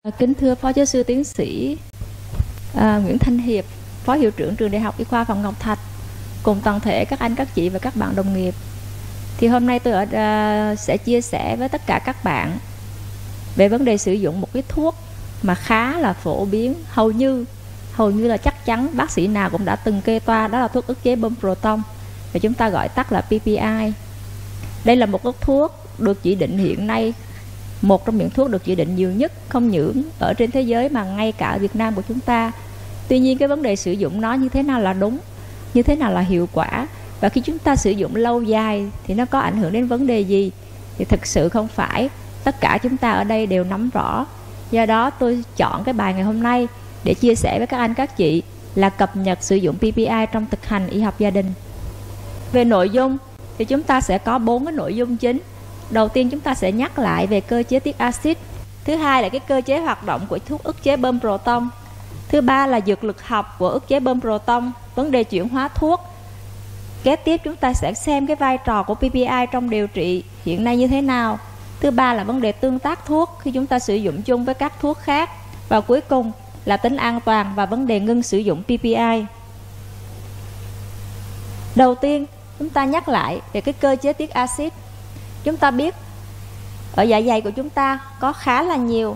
Kính thưa Phó Giáo sư Tiến sĩ Nguyễn Thanh Hiệp, Phó Hiệu trưởng Trường Đại học Y khoa Phạm Ngọc Thạch, cùng toàn thể các anh, các chị và các bạn đồng nghiệp. Thì hôm nay tôi sẽ chia sẻ với tất cả các bạn về vấn đề sử dụng một cái thuốc mà khá là phổ biến, hầu như là chắc chắn bác sĩ nào cũng đã từng kê toa, đó là thuốc ức chế bơm proton, và chúng ta gọi tắt là PPI. Đây là một thuốc được chỉ định hiện nay, một trong những thuốc được chỉ định nhiều nhất không những ở trên thế giới mà ngay cả ở Việt Nam của chúng ta. Tuy nhiên cái vấn đề sử dụng nó như thế nào là đúng, như thế nào là hiệu quả, và khi chúng ta sử dụng lâu dài thì nó có ảnh hưởng đến vấn đề gì, thì thực sự không phải tất cả chúng ta ở đây đều nắm rõ. Do đó tôi chọn cái bài ngày hôm nay để chia sẻ với các anh, các chị là cập nhật sử dụng PPI trong thực hành y học gia đình. Về nội dung thì chúng ta sẽ có 4 cái nội dung chính. Đầu tiên chúng ta sẽ nhắc lại về cơ chế tiết axit. Thứ hai là cái cơ chế hoạt động của thuốc ức chế bơm proton. Thứ ba là dược lực học của ức chế bơm proton, vấn đề chuyển hóa thuốc. Kế tiếp chúng ta sẽ xem cái vai trò của PPI trong điều trị hiện nay như thế nào. Thứ ba là vấn đề tương tác thuốc khi chúng ta sử dụng chung với các thuốc khác. Và cuối cùng là tính an toàn và vấn đề ngưng sử dụng PPI. Đầu tiên chúng ta nhắc lại về cái cơ chế tiết axit. Chúng ta biết ở dạ dày của chúng ta có khá là nhiều.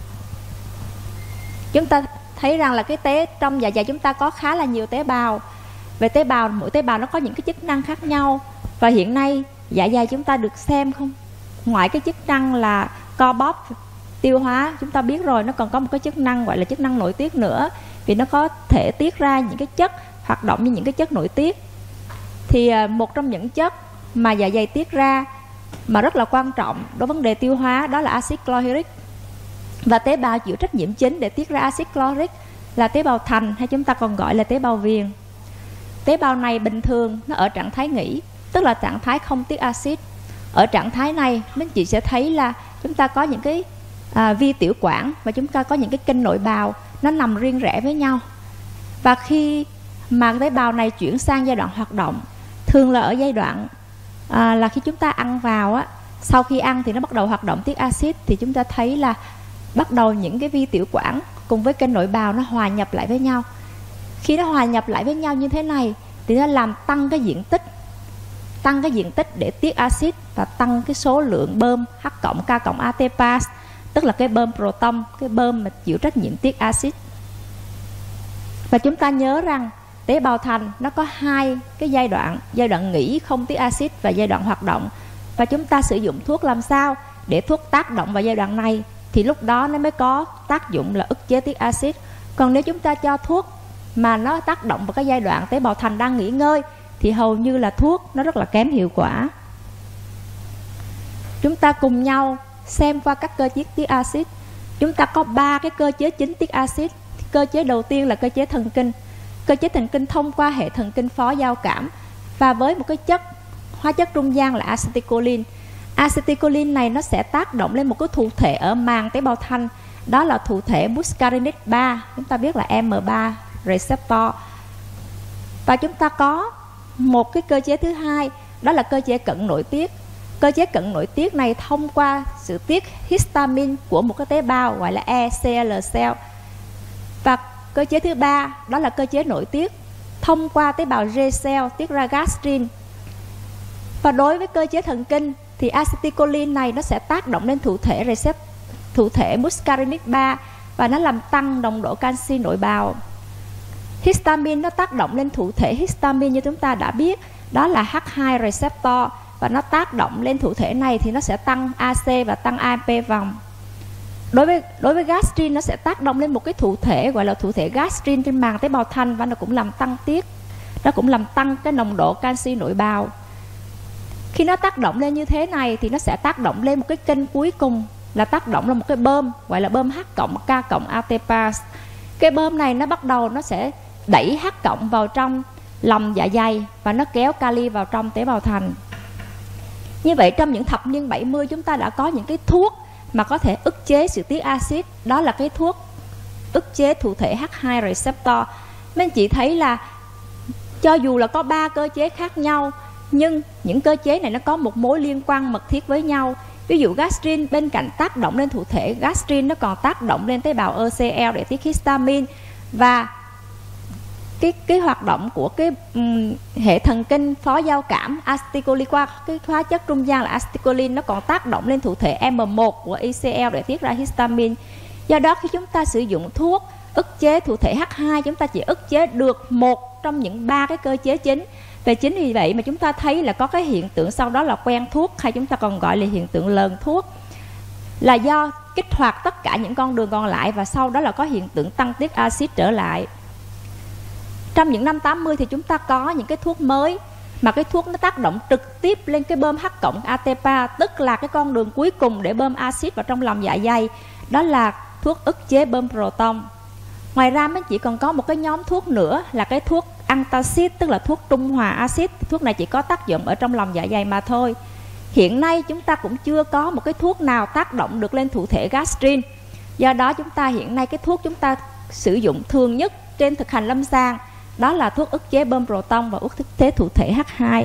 Chúng ta thấy rằng là trong dạ dày chúng ta có khá là nhiều tế bào. Về tế bào, mỗi tế bào nó có những cái chức năng khác nhau. Và hiện nay dạ dày chúng ta được xem không? Ngoài cái chức năng là co bóp, tiêu hóa, chúng ta biết rồi, nó còn có một cái chức năng gọi là chức năng nội tiết nữa. Vì nó có thể tiết ra những cái chất hoạt động như những cái chất nội tiết. Thì một trong những chất mà dạ dày tiết ra mà rất là quan trọng đối với vấn đề tiêu hóa đó là axit chlorhydric. Và tế bào chịu trách nhiệm chính để tiết ra axit chlorhydric là tế bào thành, hay chúng ta còn gọi là tế bào viền. Tế bào này bình thường nó ở trạng thái nghỉ, tức là trạng thái không tiết axit. Ở trạng thái này mấy chị sẽ thấy là chúng ta có những cái vi tiểu quản và chúng ta có những cái kênh nội bào nó nằm riêng rẽ với nhau. Và khi mà tế bào này chuyển sang giai đoạn hoạt động, thường là ở giai đoạn là khi chúng ta ăn vào á, sau khi ăn thì nó bắt đầu hoạt động tiết axit, thì chúng ta thấy là bắt đầu những cái vi tiểu quản cùng với kênh nội bào nó hòa nhập lại với nhau. Khi nó hòa nhập lại với nhau như thế này thì nó làm tăng cái diện tích để tiết axit và tăng cái số lượng bơm H cộng K cộng AT pass, tức là cái bơm proton, cái bơm mà chịu trách nhiệm tiết axit. Và chúng ta nhớ rằng tế bào thành nó có hai cái giai đoạn nghỉ không tiết axit và giai đoạn hoạt động. Và chúng ta sử dụng thuốc làm sao để thuốc tác động vào giai đoạn này thì lúc đó nó mới có tác dụng là ức chế tiết axit. Còn nếu chúng ta cho thuốc mà nó tác động vào cái giai đoạn tế bào thành đang nghỉ ngơi thì hầu như là thuốc nó rất là kém hiệu quả. Chúng ta cùng nhau xem qua các cơ chế tiết axit. Chúng ta có 3 cái cơ chế chính tiết axit. Cơ chế đầu tiên là cơ chế thần kinh. Cơ chế thần kinh thông qua hệ thần kinh phó giao cảm và với một cái hóa chất trung gian là acetylcholine. Acetylcholine này nó sẽ tác động lên một cái thụ thể ở màng tế bào thanh, đó là thụ thể muscarinic 3, chúng ta biết là M3 receptor. Và chúng ta có một cái cơ chế thứ hai, đó là cơ chế cận nội tiết. Cơ chế cận nội tiết này thông qua sự tiết histamine của một cái tế bào gọi là ECL cell. Và cơ chế thứ ba đó là cơ chế nội tiết thông qua tế bào G cell tiết ra gastrin. Và đối với cơ chế thần kinh thì acetylcholine này nó sẽ tác động lên thụ thể muscarinic 3 và nó làm tăng nồng độ canxi nội bào. Histamine nó tác động lên thụ thể histamine như chúng ta đã biết, đó là H2 receptor, và nó tác động lên thụ thể này thì nó sẽ tăng AC và tăng AMP vòng. Đối với gastrin nó sẽ tác động lên một cái thụ thể gọi là thụ thể gastrin trên màng tế bào thanh, và nó cũng làm tăng tiết, nó cũng làm tăng cái nồng độ canxi nội bào. Khi nó tác động lên như thế này thì nó sẽ tác động lên một cái kênh cuối cùng là tác động lên một cái bơm gọi là bơm H cộng K cộng AT pass. Cái bơm này nó bắt đầu nó sẽ đẩy H cộng vào trong lòng dạ dày và nó kéo kali vào trong tế bào thành. Như vậy trong những thập niên 70 chúng ta đã có những cái thuốc mà có thể ức chế sự tiết axit, đó là cái thuốc ức chế thụ thể H2 receptor. Nên chị thấy là cho dù là có 3 cơ chế khác nhau, nhưng những cơ chế này nó có một mối liên quan mật thiết với nhau. Ví dụ gastrin bên cạnh tác động lên thụ thể, gastrin nó còn tác động lên tế bào ECL để tiết histamine. Và cái hoạt động của cái hệ thần kinh phó giao cảm acetylcholine qua cái hóa chất trung gian là acetylcholine, nó còn tác động lên thụ thể M1 của ECL để tiết ra histamine. Do đó khi chúng ta sử dụng thuốc ức chế thụ thể H2, chúng ta chỉ ức chế được một trong những 3 cái cơ chế chính. Và chính vì vậy mà chúng ta thấy là có cái hiện tượng sau đó là quen thuốc, hay chúng ta còn gọi là hiện tượng lờn thuốc, là do kích hoạt tất cả những con đường còn lại và sau đó là có hiện tượng tăng tiết axit trở lại. Trong những năm 80 thì chúng ta có những cái thuốc mới mà cái thuốc nó tác động trực tiếp lên cái bơm H cộng ATPA, tức là cái con đường cuối cùng để bơm axit vào trong lòng dạ dày, đó là thuốc ức chế bơm proton. Ngoài ra mới chỉ còn có một cái nhóm thuốc nữa là cái thuốc antacid, tức là thuốc trung hòa axit. Thuốc này chỉ có tác dụng ở trong lòng dạ dày mà thôi. Hiện nay chúng ta cũng chưa có một cái thuốc nào tác động được lên thụ thể gastrin. Do đó chúng ta hiện nay cái thuốc chúng ta sử dụng thường nhất trên thực hành lâm sàng đó là thuốc ức chế bơm proton và ức chế thụ thể H2.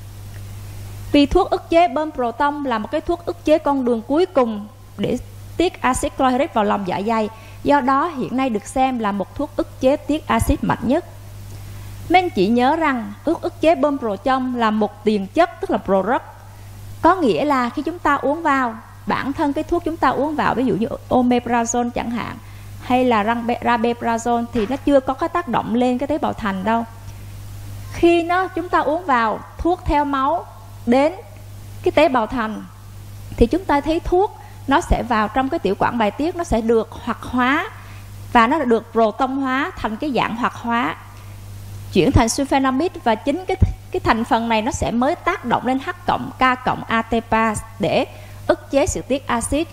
Vì thuốc ức chế bơm proton là một cái thuốc ức chế con đường cuối cùng để tiết axit chlorhydric vào lòng dạ dày, do đó hiện nay được xem là một thuốc ức chế tiết axit mạnh nhất. Nên chỉ nhớ rằng ức chế bơm proton là một tiền chất, tức là product. Có nghĩa là khi chúng ta uống vào, bản thân cái thuốc chúng ta uống vào, ví dụ như omeprazole chẳng hạn, hay là rabeprazole, thì nó chưa có cái tác động lên cái tế bào thành đâu. Khi chúng ta uống vào thuốc theo máu đến cái tế bào thành thì chúng ta thấy thuốc nó sẽ vào trong cái tiểu quản bài tiết, nó sẽ được hoạt hóa và nó được proton hóa thành cái dạng hoạt hóa, chuyển thành sulfonamide, và chính cái thành phần này nó sẽ mới tác động lên H cộng K cộng ATPase để ức chế sự tiết axit.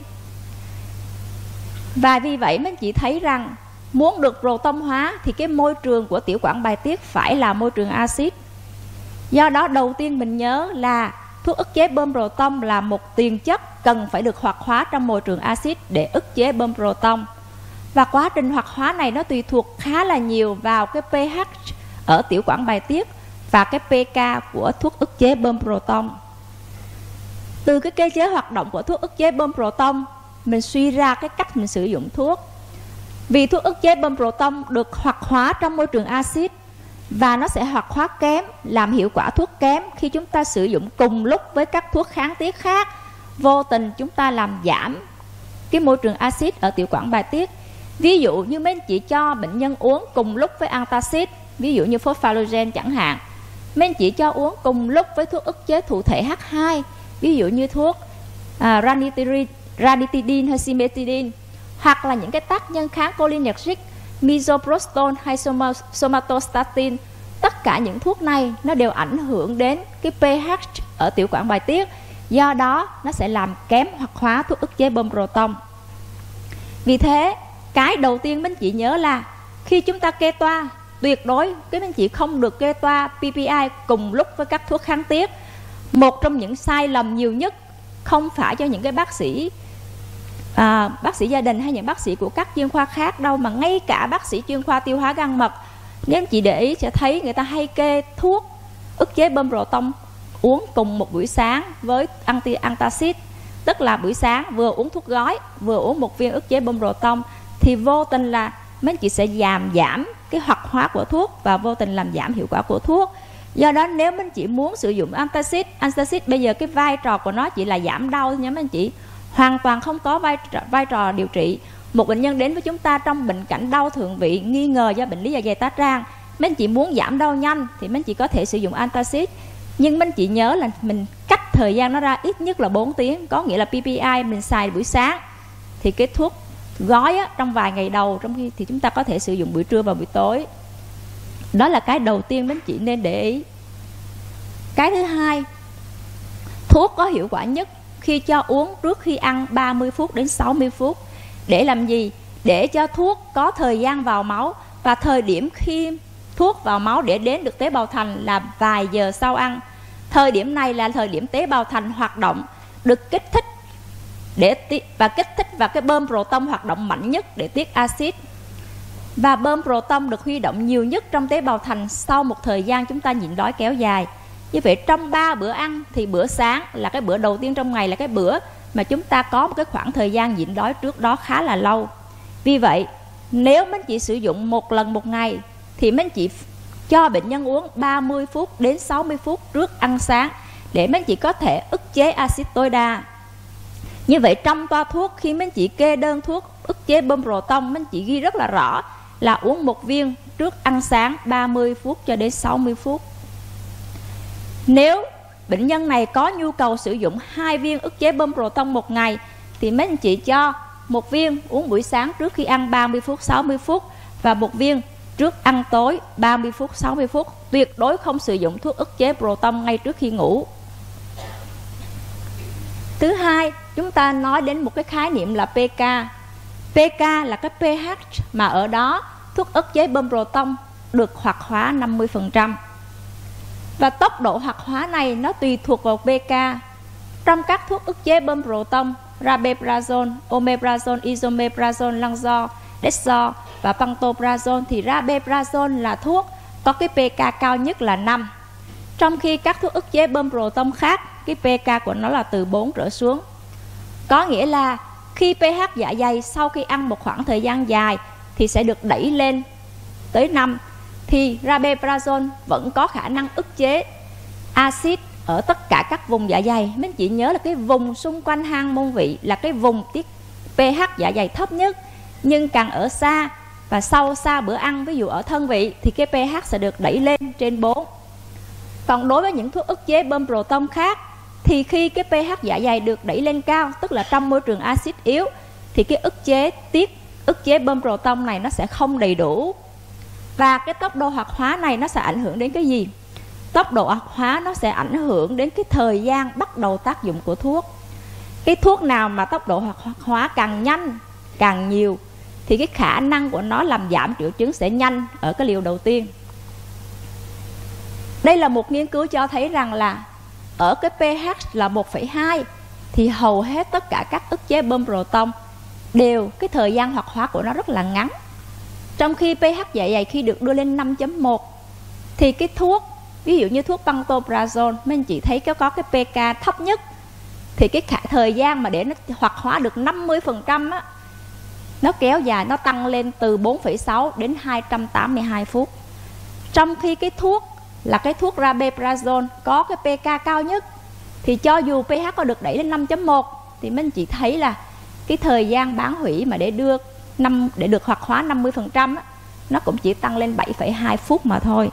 Và vì vậy mình chỉ thấy rằng muốn được proton hóa thì cái môi trường của tiểu quản bài tiết phải là môi trường axit. Do đó đầu tiên mình nhớ là thuốc ức chế bơm proton là một tiền chất cần phải được hoạt hóa trong môi trường axit để ức chế bơm proton. Và quá trình hoạt hóa này nó tùy thuộc khá là nhiều vào cái pH ở tiểu quản bài tiết và cái pK của thuốc ức chế bơm proton. Từ cái cơ chế hoạt động của thuốc ức chế bơm proton, mình suy ra cái cách mình sử dụng thuốc. Vì thuốc ức chế bơm proton được hoạt hóa trong môi trường axit và nó sẽ hoạt hóa kém, làm hiệu quả thuốc kém khi chúng ta sử dụng cùng lúc với các thuốc kháng tiết khác. Vô tình chúng ta làm giảm cái môi trường axit ở tiểu quản bài tiết. Ví dụ như mấy anh chị cho bệnh nhân uống cùng lúc với antacid, ví dụ như fosfalogen chẳng hạn, mấy anh chị cho uống cùng lúc với thuốc ức chế thụ thể H2, ví dụ như thuốc ranitidine hay cimetidine, hoặc là những cái tác nhân kháng cholinergic, misoprostol hay somatostatin. Tất cả những thuốc này nó đều ảnh hưởng đến cái pH ở tiểu quản bài tiết, do đó nó sẽ làm kém hoạt hóa thuốc ức chế bơm proton. Vì thế cái đầu tiên mấy anh chị nhớ là khi chúng ta kê toa, tuyệt đối cái mấy anh chị không được kê toa PPI cùng lúc với các thuốc kháng tiết. Một trong những sai lầm nhiều nhất, không phải cho những cái bác sĩ gia đình hay những bác sĩ của các chuyên khoa khác đâu, mà ngay cả bác sĩ chuyên khoa tiêu hóa gan mật, nếu chị để ý sẽ thấy người ta hay kê thuốc ức chế bơm proton uống cùng một buổi sáng với antacid, tức là buổi sáng vừa uống thuốc gói vừa uống một viên ức chế bơm proton, thì vô tình là mấy chị sẽ giảm cái hoạt hóa của thuốc và vô tình làm giảm hiệu quả của thuốc. Do đó nếu mấy chị muốn sử dụng antacid bây giờ cái vai trò của nó chỉ là giảm đau nha mấy anh chị, hoàn toàn không có vai trò điều trị. Một bệnh nhân đến với chúng ta trong bệnh cảnh đau thượng vị nghi ngờ do bệnh lý dạ dày tá tràng, mấy anh chị muốn giảm đau nhanh thì mấy anh chị có thể sử dụng antacid, nhưng mấy anh chị nhớ là mình cách thời gian nó ra ít nhất là 4 tiếng. Có nghĩa là PPI mình xài buổi sáng thì cái thuốc gói trong vài ngày đầu, trong khi thì chúng ta có thể sử dụng buổi trưa và buổi tối. Đó là cái đầu tiên mấy anh chị nên để ý. Cái thứ hai, thuốc có hiệu quả nhất khi cho uống trước khi ăn 30 phút đến 60 phút. Để làm gì? Để cho thuốc có thời gian vào máu, và thời điểm khi thuốc vào máu để đến được tế bào thành là vài giờ sau ăn. Thời điểm này là thời điểm tế bào thành hoạt động, được kích thích và cái bơm proton hoạt động mạnh nhất để tiết axit. Và bơm proton được huy động nhiều nhất trong tế bào thành sau một thời gian chúng ta nhịn đói kéo dài. Như vậy trong 3 bữa ăn thì bữa sáng là cái bữa đầu tiên trong ngày, là cái bữa mà chúng ta có một cái khoảng thời gian nhịn đói trước đó khá là lâu. Vì vậy, nếu mấy anh chị sử dụng một lần một ngày thì mấy anh chị cho bệnh nhân uống 30 phút đến 60 phút trước ăn sáng để mấy anh chị có thể ức chế axit tối đa. Như vậy trong toa thuốc, khi mấy anh chị kê đơn thuốc ức chế bơm proton, mấy anh chị ghi rất là rõ là uống một viên trước ăn sáng 30 phút cho đến 60 phút. Nếu bệnh nhân này có nhu cầu sử dụng 2 viên ức chế bơm proton một ngày thì mấy anh chị cho một viên uống buổi sáng trước khi ăn 30 phút 60 phút và một viên trước ăn tối 30 phút 60 phút. Tuyệt đối không sử dụng thuốc ức chế proton ngay trước khi ngủ. Thứ hai, chúng ta nói đến một cái khái niệm là pK. pK là cái pH mà ở đó thuốc ức chế bơm proton được hoạt hóa 50%. Và tốc độ hoạt hóa này nó tùy thuộc vào pK. Trong các thuốc ức chế bơm proton, rabeprazole, omeprazole, esomeprazole, lansoprazole, dextrose và pantoprazole, thì rabeprazole là thuốc có cái pK cao nhất là 5. Trong khi các thuốc ức chế bơm proton khác, cái pK của nó là từ 4 trở xuống. Có nghĩa là khi pH dạ dày sau khi ăn một khoảng thời gian dài thì sẽ được đẩy lên tới 5, thì rabeprazole vẫn có khả năng ức chế axit ở tất cả các vùng dạ dày. Mấy anh chị nhớ là cái vùng xung quanh hang môn vị là cái vùng tiết pH dạ dày thấp nhất, nhưng càng ở xa và sau xa bữa ăn, ví dụ ở thân vị, thì cái pH sẽ được đẩy lên trên 4. Còn đối với những thuốc ức chế bơm proton khác thì khi cái pH dạ dày được đẩy lên cao, tức là trong môi trường axit yếu, thì cái ức chế bơm proton này nó sẽ không đầy đủ. Và cái tốc độ hoạt hóa này nó sẽ ảnh hưởng đến cái gì? Tốc độ hoạt hóa nó sẽ ảnh hưởng đến cái thời gian bắt đầu tác dụng của thuốc. Cái thuốc nào mà tốc độ hoạt hóa càng nhanh, càng nhiều, thì cái khả năng của nó làm giảm triệu chứng sẽ nhanh ở cái liều đầu tiên. Đây là một nghiên cứu cho thấy rằng là ở cái pH là 1,2 thì hầu hết tất cả các ức chế bơm proton đều cái thời gian hoạt hóa của nó rất là ngắn. Trong khi pH dạ dày khi được đưa lên 5.1 thì cái thuốc, ví dụ như thuốc pantoprazole, mấy anh chị thấy có cái pK thấp nhất, thì cái thời gian mà để nó hoạt hóa được 50% á, nó kéo dài, nó tăng lên từ 4,6 đến 282 phút. Trong khi cái thuốc là cái thuốc rabeprazole có cái pK cao nhất, thì cho dù pH có được đẩy lên 5.1 thì mấy anh chị thấy là cái thời gian bán hủy mà để được hoạt hóa 50% á, nó cũng chỉ tăng lên 7,2 phút mà thôi.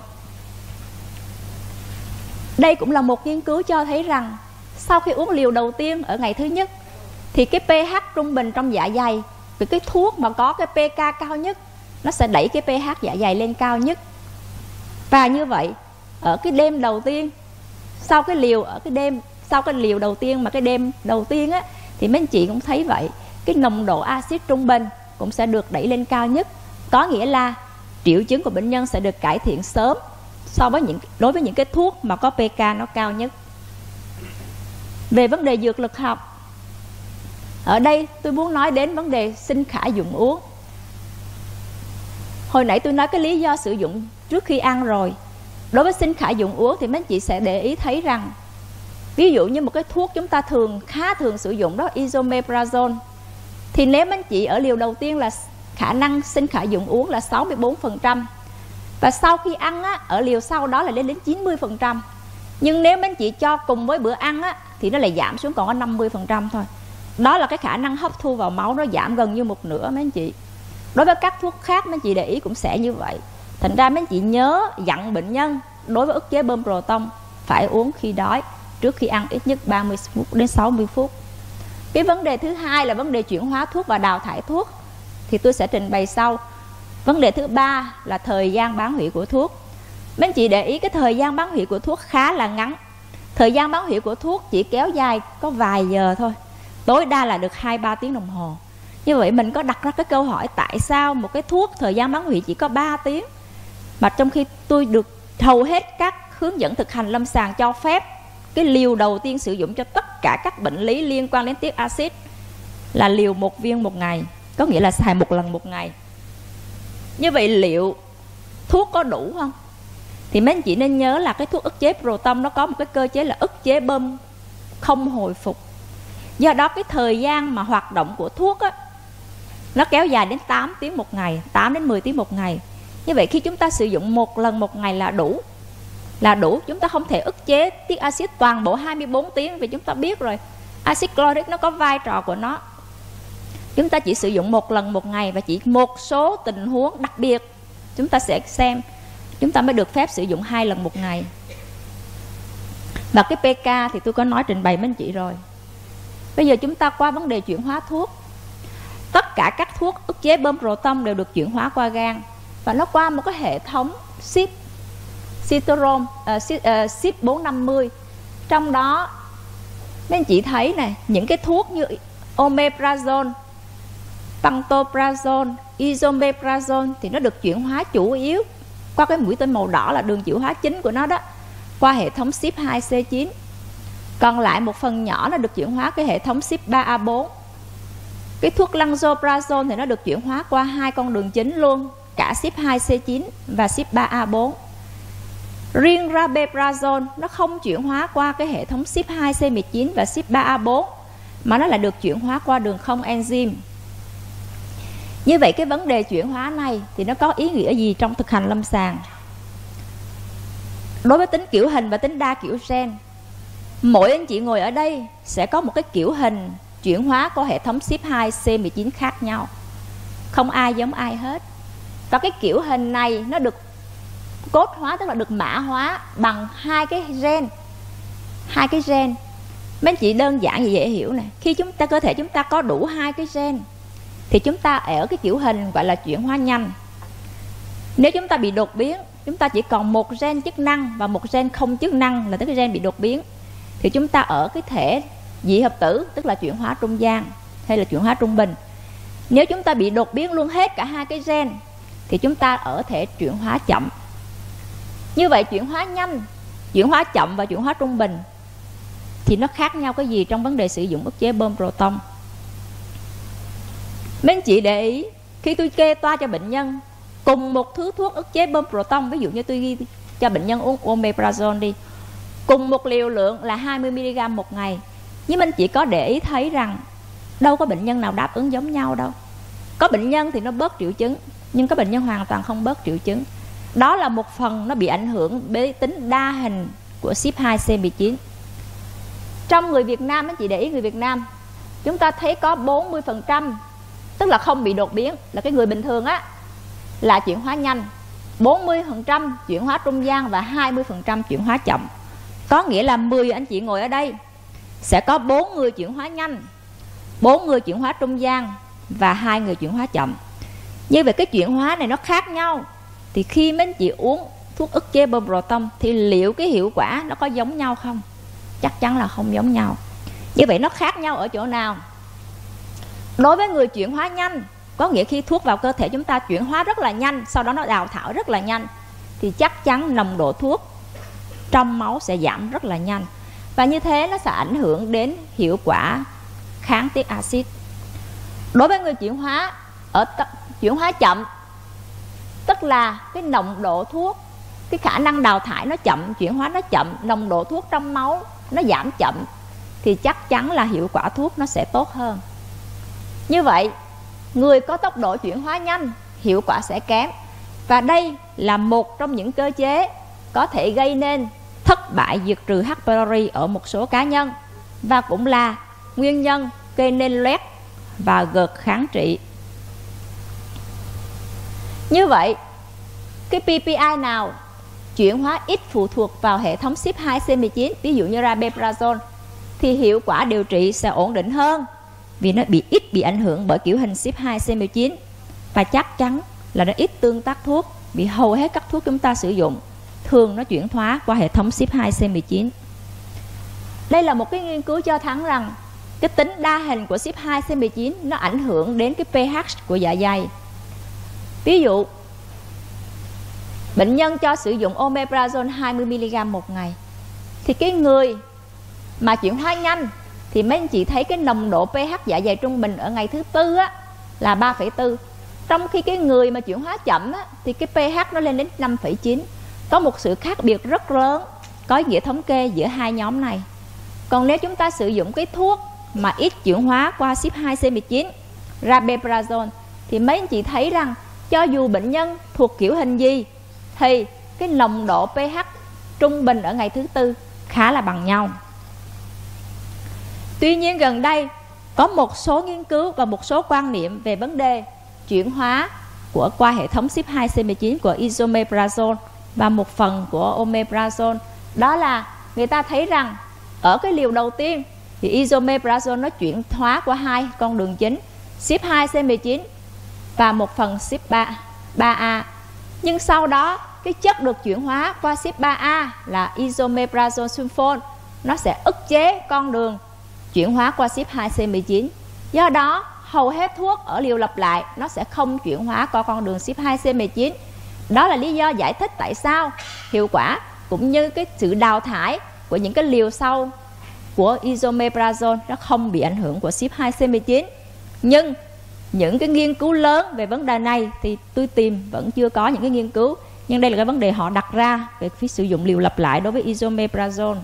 Đây cũng là một nghiên cứu cho thấy rằng sau khi uống liều đầu tiên ở ngày thứ nhất thì cái pH trung bình trong dạ dày, vì cái thuốc mà có cái pK cao nhất nó sẽ đẩy cái pH dạ dày lên cao nhất. Và như vậy ở cái đêm đầu tiên, sau cái liều đầu tiên mà cái đêm đầu tiên á, thì mấy anh chị cũng thấy vậy, cái nồng độ axit trung bình cũng sẽ được đẩy lên cao nhất. Có nghĩa là triệu chứng của bệnh nhân sẽ được cải thiện sớm so với đối với những cái thuốc mà có pK nó cao nhất. Về vấn đề dược lực học, ở đây tôi muốn nói đến vấn đề sinh khả dụng uống. Hồi nãy tôi nói cái lý do sử dụng trước khi ăn rồi. Đối với sinh khả dụng uống thì mấy anh chị sẽ để ý thấy rằng, ví dụ như một cái thuốc chúng ta khá thường sử dụng đó, esomeprazole, thì nếu mấy anh chị ở liều đầu tiên là khả năng sinh khả dụng uống là 64%, và sau khi ăn á, ở liều sau đó là lên đến 90%. Nhưng nếu mấy anh chị cho cùng với bữa ăn á, thì nó lại giảm xuống còn có 50% thôi. Đó là cái khả năng hấp thu vào máu nó giảm gần như một nửa mấy anh chị. Đối với các thuốc khác mấy anh chị để ý cũng sẽ như vậy. Thành ra mấy anh chị nhớ dặn bệnh nhân đối với ức chế bơm proton phải uống khi đói, trước khi ăn ít nhất 30 phút đến 60 phút. Cái vấn đề thứ hai là vấn đề chuyển hóa thuốc và đào thải thuốc, thì tôi sẽ trình bày sau. Vấn đề thứ ba là thời gian bán hủy của thuốc. Mấy anh chị để ý cái thời gian bán hủy của thuốc khá là ngắn. Thời gian bán hủy của thuốc chỉ kéo dài có vài giờ thôi, tối đa là được 2-3 tiếng đồng hồ. Như vậy mình có đặt ra cái câu hỏi tại sao một cái thuốc thời gian bán hủy chỉ có 3 tiếng, mà trong khi tôi được hầu hết các hướng dẫn thực hành lâm sàng cho phép cái liều đầu tiên sử dụng cho tất cả các bệnh lý liên quan đến tiết axit là liều 1 viên một ngày, có nghĩa là xài 1 lần một ngày. Như vậy liệu thuốc có đủ không? Thì mấy anh chị nên nhớ là cái thuốc ức chế proton nó có một cái cơ chế là ức chế bơm không hồi phục. Do đó cái thời gian mà hoạt động của thuốc á, nó kéo dài đến 8 tiếng một ngày, 8 đến 10 tiếng một ngày. Như vậy khi chúng ta sử dụng một lần một ngày là đủ. Là đủ, chúng ta không thể ức chế tiết axit toàn bộ 24 tiếng, vì chúng ta biết rồi, axit chloric nó có vai trò của nó. Chúng ta chỉ sử dụng một lần một ngày, và chỉ một số tình huống đặc biệt chúng ta sẽ xem, chúng ta mới được phép sử dụng 2 lần một ngày. Và cái PK thì tôi có nói trình bày với anh chị rồi. Bây giờ chúng ta qua vấn đề chuyển hóa thuốc. Tất cả các thuốc ức chế bơm proton đều được chuyển hóa qua gan, và nó qua một cái hệ thống CYP 450. Trong đó mấy anh chị thấy này, những cái thuốc như omeprazole, pantoprazole, esomeprazole thì nó được chuyển hóa chủ yếu qua cái mũi tên màu đỏ là đường chuyển hóa chính của nó đó, qua hệ thống CYP2C9. Còn lại một phần nhỏ nó được chuyển hóa cái hệ thống CYP3A4. Cái thuốc lansoprazole thì nó được chuyển hóa qua 2 con đường chính luôn, cả CYP2C9 và CYP3A4. Riêng rabeprazole nó không chuyển hóa qua cái hệ thống CYP2C19 và CYP3A4, mà nó lại được chuyển hóa qua đường không enzyme. Như vậy cái vấn đề chuyển hóa này thì nó có ý nghĩa gì trong thực hành lâm sàng? Đối với tính kiểu hình và tính đa kiểu gen, mỗi anh chị ngồi ở đây sẽ có một cái kiểu hình chuyển hóa của hệ thống CYP2C19 khác nhau, không ai giống ai hết. Và cái kiểu hình này nó được cốt hóa, tức là được mã hóa bằng 2 cái gen. 2 cái gen mấy anh chị đơn giản và dễ hiểu này. Khi cơ thể chúng ta có đủ 2 cái gen thì chúng ta ở cái kiểu hình gọi là chuyển hóa nhanh. Nếu chúng ta bị đột biến, chúng ta chỉ còn một gen chức năng và một gen không chức năng, là tức cái gen bị đột biến, thì chúng ta ở cái thể dị hợp tử, tức là chuyển hóa trung gian hay là chuyển hóa trung bình. Nếu chúng ta bị đột biến luôn hết cả 2 cái gen thì chúng ta ở thể chuyển hóa chậm. Như vậy chuyển hóa nhanh, chuyển hóa chậm và chuyển hóa trung bình thì nó khác nhau cái gì trong vấn đề sử dụng ức chế bơm proton? Mấy anh chị để ý, khi tôi kê toa cho bệnh nhân cùng một thứ thuốc ức chế bơm proton, ví dụ như tôi ghi cho bệnh nhân uống omeprazole đi, cùng một liều lượng là 20mg một ngày, nhưng anh chị có để ý thấy rằng đâu có bệnh nhân nào đáp ứng giống nhau đâu. Có bệnh nhân thì nó bớt triệu chứng, nhưng có bệnh nhân hoàn toàn không bớt triệu chứng. Đó là một phần nó bị ảnh hưởng bởi tính đa hình của CYP2C19. Trong người Việt Nam, anh chị để ý người Việt Nam, chúng ta thấy có 40%, tức là không bị đột biến, là cái người bình thường á, là chuyển hóa nhanh, 40% chuyển hóa trung gian và 20% chuyển hóa chậm. Có nghĩa là 10 anh chị ngồi ở đây sẽ có 4 người chuyển hóa nhanh, 4 người chuyển hóa trung gian và 2 người chuyển hóa chậm. Như vậy cái chuyển hóa này nó khác nhau, thì khi mấy anh chị uống thuốc ức chế bơm proton thì liệu cái hiệu quả nó có giống nhau không? Chắc chắn là không giống nhau. Như vậy nó khác nhau ở chỗ nào? Đối với người chuyển hóa nhanh, có nghĩa khi thuốc vào cơ thể chúng ta chuyển hóa rất là nhanh, sau đó nó đào thải rất là nhanh, thì chắc chắn nồng độ thuốc trong máu sẽ giảm rất là nhanh. Và như thế nó sẽ ảnh hưởng đến hiệu quả kháng tiết axit. Đối với người chuyển hóa chậm, tức là cái nồng độ thuốc, cái khả năng đào thải nó chậm, chuyển hóa nó chậm, nồng độ thuốc trong máu nó giảm chậm, thì chắc chắn là hiệu quả thuốc nó sẽ tốt hơn. Như vậy người có tốc độ chuyển hóa nhanh hiệu quả sẽ kém. Và đây là một trong những cơ chế có thể gây nên thất bại diệt trừ H. pylori ở một số cá nhân, và cũng là nguyên nhân gây nên loét và gợt kháng trị. Như vậy cái PPI nào chuyển hóa ít phụ thuộc vào hệ thống CYP2C19, ví dụ như rabeprazole, thì hiệu quả điều trị sẽ ổn định hơn, vì nó ít bị ảnh hưởng bởi kiểu hình CYP2C19, và chắc chắn là nó ít tương tác thuốc, vì hầu hết các thuốc chúng ta sử dụng thường nó chuyển hóa qua hệ thống CYP2C19. Đây là một cái nghiên cứu cho thấy rằng cái tính đa hình của CYP2C19 nó ảnh hưởng đến cái pH của dạ dày. Ví dụ bệnh nhân cho sử dụng omeprazole 20mg một ngày, thì cái người mà chuyển hóa nhanh thì mấy anh chị thấy cái nồng độ pH dạ dày trung bình ở ngày thứ tư á, là 3,4. Trong khi cái người mà chuyển hóa chậm á, thì cái pH nó lên đến 5,9. Có một sự khác biệt rất lớn, có ý nghĩa thống kê giữa hai nhóm này. Còn nếu chúng ta sử dụng cái thuốc mà ít chuyển hóa qua CYP2C19, rabeprazole, thì mấy anh chị thấy rằng cho dù bệnh nhân thuộc kiểu hình gì thì cái nồng độ pH trung bình ở ngày thứ tư khá là bằng nhau. Tuy nhiên gần đây có một số nghiên cứu và một số quan niệm về vấn đề chuyển hóa qua hệ thống CYP2C19 của esomeprazole và một phần của omeprazole. Đó là người ta thấy rằng ở cái liều đầu tiên thì esomeprazole nó chuyển hóa qua hai con đường chính, CYP2C19 và một phần CYP3A. Nhưng sau đó cái chất được chuyển hóa qua CYP3A là esomeprazole sulfone nó sẽ ức chế con đường chuyển hóa qua CYP2C19. Do đó hầu hết thuốc ở liều lặp lại nó sẽ không chuyển hóa qua con đường CYP2C19. Đó là lý do giải thích tại sao hiệu quả cũng như cái sự đào thải của những cái liều sau của esomeprazole nó không bị ảnh hưởng của CYP2C19. Nhưng những cái nghiên cứu lớn về vấn đề này thì tôi tìm vẫn chưa có những cái nghiên cứu. Nhưng đây là cái vấn đề họ đặt ra về phía sử dụng liều lặp lại đối với esomeprazole.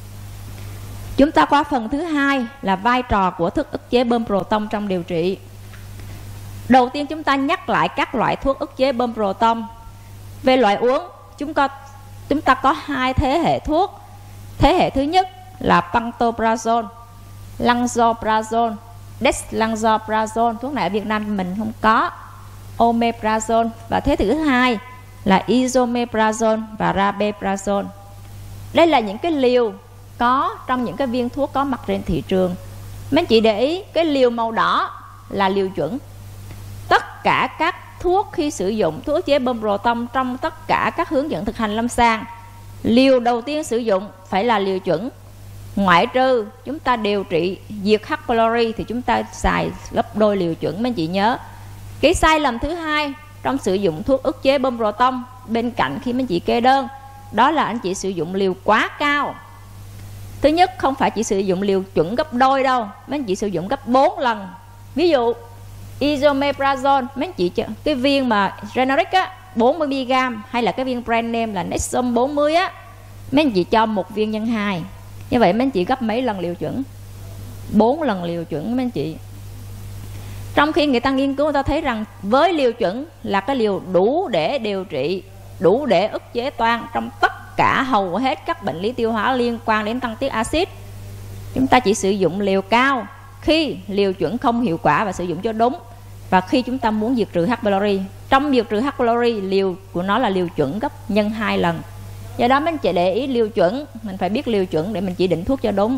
Chúng ta qua phần thứ hai là vai trò của thức ức chế bơm proton trong điều trị. Đầu tiên chúng ta nhắc lại các loại thuốc ức chế bơm proton. Về loại uống, chúng ta có hai thế hệ thuốc. Thế hệ thứ nhất là pantoprazole, lansoprazole, dexlansoprazole. Thuốc này ở Việt Nam mình không có. Omeprazole. Và thế thứ hai là esomeprazole và rabeprazole. Đây là những cái liều có trong những cái viên thuốc có mặt trên thị trường. Mấy anh chị để ý cái liều màu đỏ là liều chuẩn. Tất cả các thuốc khi sử dụng thuốc ức chế bơm proton trong tất cả các hướng dẫn thực hành lâm sàng, liều đầu tiên sử dụng phải là liều chuẩn. Ngoại trừ chúng ta điều trị diệt H. pylori thì chúng ta xài gấp đôi liều chuẩn. Mấy anh chị nhớ cái sai lầm thứ hai trong sử dụng thuốc ức chế bơm proton bên cạnh khi mấy anh chị kê đơn, đó là anh chị sử dụng liều quá cao. Thứ nhất, không phải chỉ sử dụng liều chuẩn gấp đôi đâu, mấy anh chị sử dụng gấp 4 lần. Ví dụ esomeprazole, mấy anh chị cái viên mà generic á 40mg hay là cái viên brand name là Nexum 40 á, mấy anh chị cho một viên nhân 2. Như vậy mấy anh chị gấp mấy lần liều chuẩn? 4 lần liều chuẩn mấy anh chị. Trong khi người ta nghiên cứu, người ta thấy rằng với liều chuẩn là cái liều đủ để điều trị, đủ để ức chế toan trong tất cả hầu hết các bệnh lý tiêu hóa liên quan đến tăng tiết axit. Chúng ta chỉ sử dụng liều cao khi liều chuẩn không hiệu quả và sử dụng cho đúng, và khi chúng ta muốn diệt trừ H. pylori. Trong diệt trừ H. pylori, liều của nó là liều chuẩn gấp nhân 2 lần. Do đó mình chỉ để ý liều chuẩn, mình phải biết liều chuẩn để mình chỉ định thuốc cho đúng.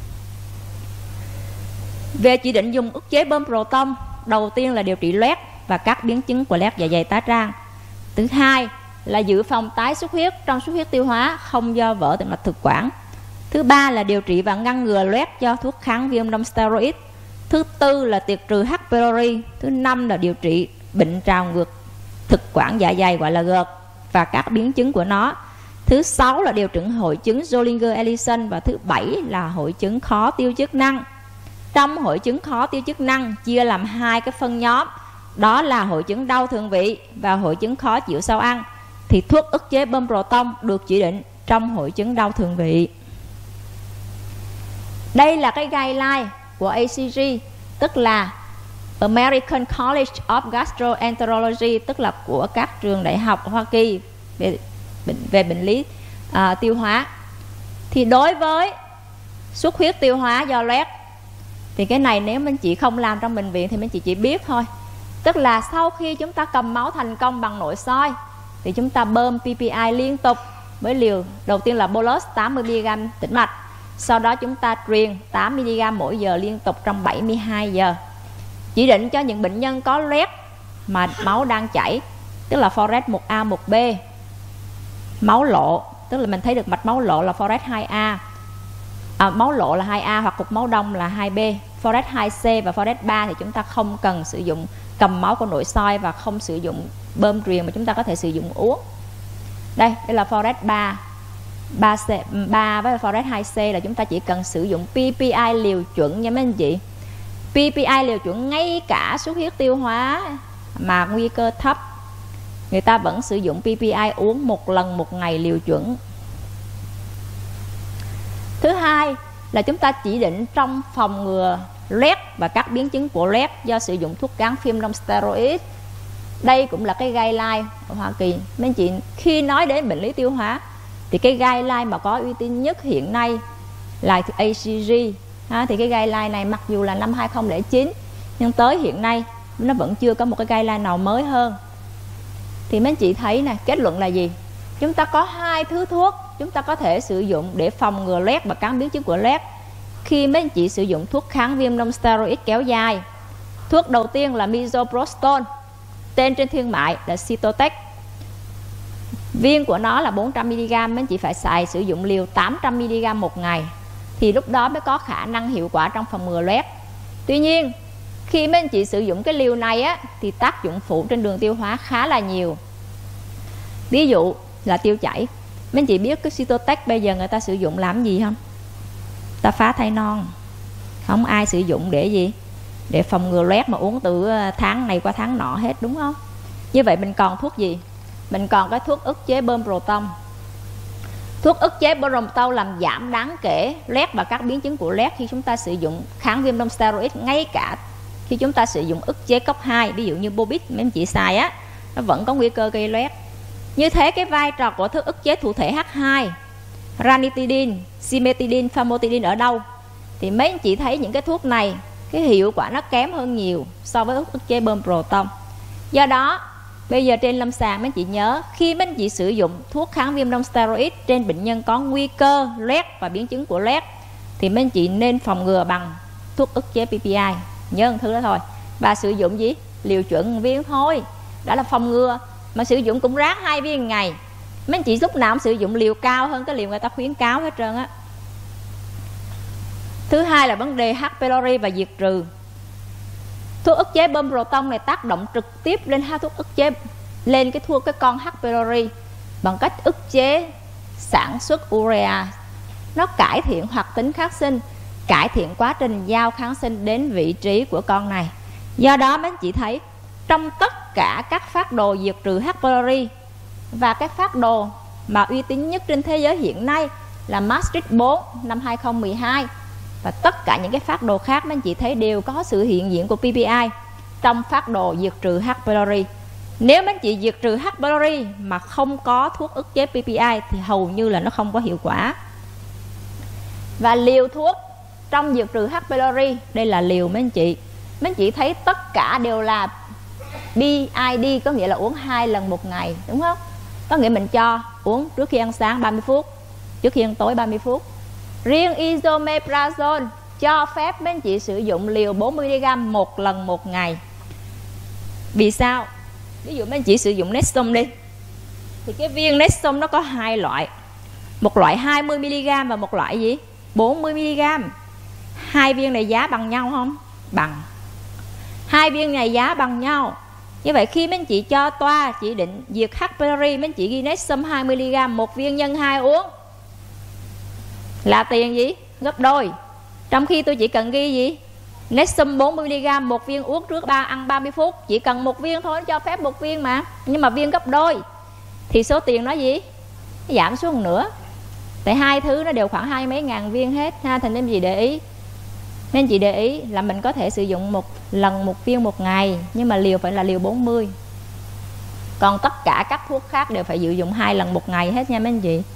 Về chỉ định dùng ức chế bơm proton, đầu tiên là điều trị loét và các biến chứng của loét dạ dày tá tràng. Thứ hai là dự phòng tái xuất huyết trong xuất huyết tiêu hóa không do vỡ tĩnh mạch thực quản. Thứ ba là điều trị và ngăn ngừa loét do thuốc kháng viêm đông steroid. Thứ tư là tiệt trừ H. pylori. Thứ năm là điều trị bệnh trào ngược thực quản dạ dày gọi là GERD và các biến chứng của nó. Thứ sáu là điều trị hội chứng Zollinger-Ellison. Và thứ bảy là hội chứng khó tiêu chức năng. Trong hội chứng khó tiêu chức năng chia làm hai cái phân nhóm, đó là hội chứng đau thượng vị và hội chứng khó chịu sau ăn. Thì thuốc ức chế bơm proton được chỉ định trong hội chứng đau thượng vị. Đây là cái guideline của ACG, tức là American College of Gastroenterology, tức là của các trường đại học Hoa Kỳ về bệnh lý tiêu hóa. Thì đối với xuất huyết tiêu hóa do loét thì cái này nếu mình chị không làm trong bệnh viện thì mình chỉ biết thôi. Tức là sau khi chúng ta cầm máu thành công bằng nội soi thì chúng ta bơm PPI liên tục với liều đầu tiên là bolus 80mg tĩnh mạch. Sau đó chúng ta truyền 8mg mỗi giờ liên tục trong 72 giờ. Chỉ định cho những bệnh nhân có loét mà máu đang chảy, tức là Forest 1A, 1B. Máu lộ, tức là mình thấy được mạch máu lộ là Forest 2A. Máu lộ là 2A hoặc cục máu đông là 2B. Forest 2C và Forest 3 thì chúng ta không cần sử dụng cầm máu của nội soi và không sử dụng bơm truyền mà chúng ta có thể sử dụng uống. Đây là Forest 3 với Forest 2C là chúng ta chỉ cần sử dụng PPI liều chuẩn nha mấy anh chị. PPI liều chuẩn ngay cả xuất huyết tiêu hóa mà nguy cơ thấp, người ta vẫn sử dụng PPI uống một lần một ngày liều chuẩn. Thứ hai là chúng ta chỉ định trong phòng ngừa loét và các biến chứng của loét do sử dụng thuốc kháng viêm non steroid. Đây cũng là cái guideline ở Hoa Kỳ. Mấy anh chị khi nói đến bệnh lý tiêu hóa thì cái guideline mà có uy tín nhất hiện nay là ACG. Thì cái guideline này mặc dù là năm 2009 nhưng tới hiện nay nó vẫn chưa có một cái guideline nào mới hơn. Thì mấy anh chị thấy nè, kết luận là gì? Chúng ta có hai thứ thuốc chúng ta có thể sử dụng để phòng ngừa loét và các biến chứng của loét khi mấy anh chị sử dụng thuốc kháng viêm non steroid kéo dài. Thuốc đầu tiên là misoprostol, tên trên thương mại là Cytotec. Viên của nó là 400mg, mấy anh chị phải xài sử dụng liều 800mg một ngày thì lúc đó mới có khả năng hiệu quả trong phòng ngừa loét. Tuy nhiên khi mấy anh chị sử dụng cái liều này á, thì tác dụng phụ trên đường tiêu hóa khá là nhiều. Ví dụ là tiêu chảy. Mấy anh chị biết cái Cytotec bây giờ người ta sử dụng làm gì không? Ta phá thai non. Không ai sử dụng để gì? Để phòng ngừa loét mà uống từ tháng này qua tháng nọ hết, đúng không? Như vậy mình còn thuốc gì? Mình còn cái thuốc ức chế bơm proton. Thuốc ức chế bơm proton làm giảm đáng kể loét và các biến chứng của loét khi chúng ta sử dụng kháng viêm non steroid, ngay cả khi chúng ta sử dụng ức chế COX 2, ví dụ như Bobit mấy anh chị xài á, nó vẫn có nguy cơ gây loét. Như thế cái vai trò của thuốc ức chế thụ thể H2, ranitidine, cimetidine, famotidine ở đâu? Thì mấy anh chị thấy những cái thuốc này cái hiệu quả nó kém hơn nhiều so với thuốc ức chế bơm proton. Do đó bây giờ trên lâm sàng mấy anh chị nhớ, khi mấy anh chị sử dụng thuốc kháng viêm non steroid trên bệnh nhân có nguy cơ loét và biến chứng của loét thì mấy anh chị nên phòng ngừa bằng thuốc ức chế PPI. Nhớ một thứ đó thôi. Và sử dụng gì? Liều chuẩn 1 viên thôi. Đã là phòng ngừa. Mà sử dụng cũng ráng 2 viên một ngày. Mấy anh chị lúc nào cũng sử dụng liều cao hơn cái liều người ta khuyến cáo hết trơn á. Thứ hai là vấn đề H. pylori và diệt trừ. Thuốc ức chế bơm proton này tác động trực tiếp lên thuốc ức chế lên cái con H. pylori bằng cách ức chế sản xuất urea. Nó cải thiện hoạt tính kháng sinh, cải thiện quá trình giao kháng sinh đến vị trí của con này. Do đó mấy anh chị thấy trong tất cả các phác đồ diệt trừ H. pylori và cái phác đồ mà uy tín nhất trên thế giới hiện nay là Maastricht 4 năm 2012 và tất cả những cái phác đồ khác mấy anh chị thấy đều có sự hiện diện của PPI trong phác đồ diệt trừ H. pylori. Nếu mấy anh chị diệt trừ H. pylori mà không có thuốc ức chế PPI thì hầu như là nó không có hiệu quả. Và liều thuốc trong diệt trừ H. pylori, đây là liều mấy anh chị. Mấy anh chị thấy tất cả đều là BID, có nghĩa là uống 2 lần một ngày, đúng không? Có nghĩa mình cho uống trước khi ăn sáng 30 phút, trước khi ăn tối 30 phút. Riêng esomeprazole cho phép mấy anh chị sử dụng liều 40mg 1 lần một ngày. Vì sao? Ví dụ mấy anh chị sử dụng Nexsom đi, thì cái viên Nexsom nó có 2 loại. Một loại 20mg và một loại gì? 40mg. 2 viên này giá bằng nhau không? Bằng. 2 viên này giá bằng nhau. Như vậy khi mấy anh chị cho toa chỉ định diệt H. pylori, mấy anh chị ghi Nexsom 20mg 1 viên nhân 2 uống là tiền gì? Gấp đôi. Trong khi tôi chỉ cần ghi gì? Nexsom 40mg 1 viên uống trước ăn 30 phút, chỉ cần 1 viên thôi, nó cho phép 1 viên mà. Nhưng mà viên gấp đôi thì số tiền nó gì? Nó giảm xuống một nửa. Tại hai thứ nó đều khoảng 20 mấy ngàn viên hết ha. Thành nên gì để ý? Nên chị để ý là mình có thể sử dụng 1 lần 1 viên một ngày, nhưng mà liều phải là liều 40. Còn tất cả các thuốc khác đều phải sử dụng 2 lần một ngày hết nha mấy anh chị.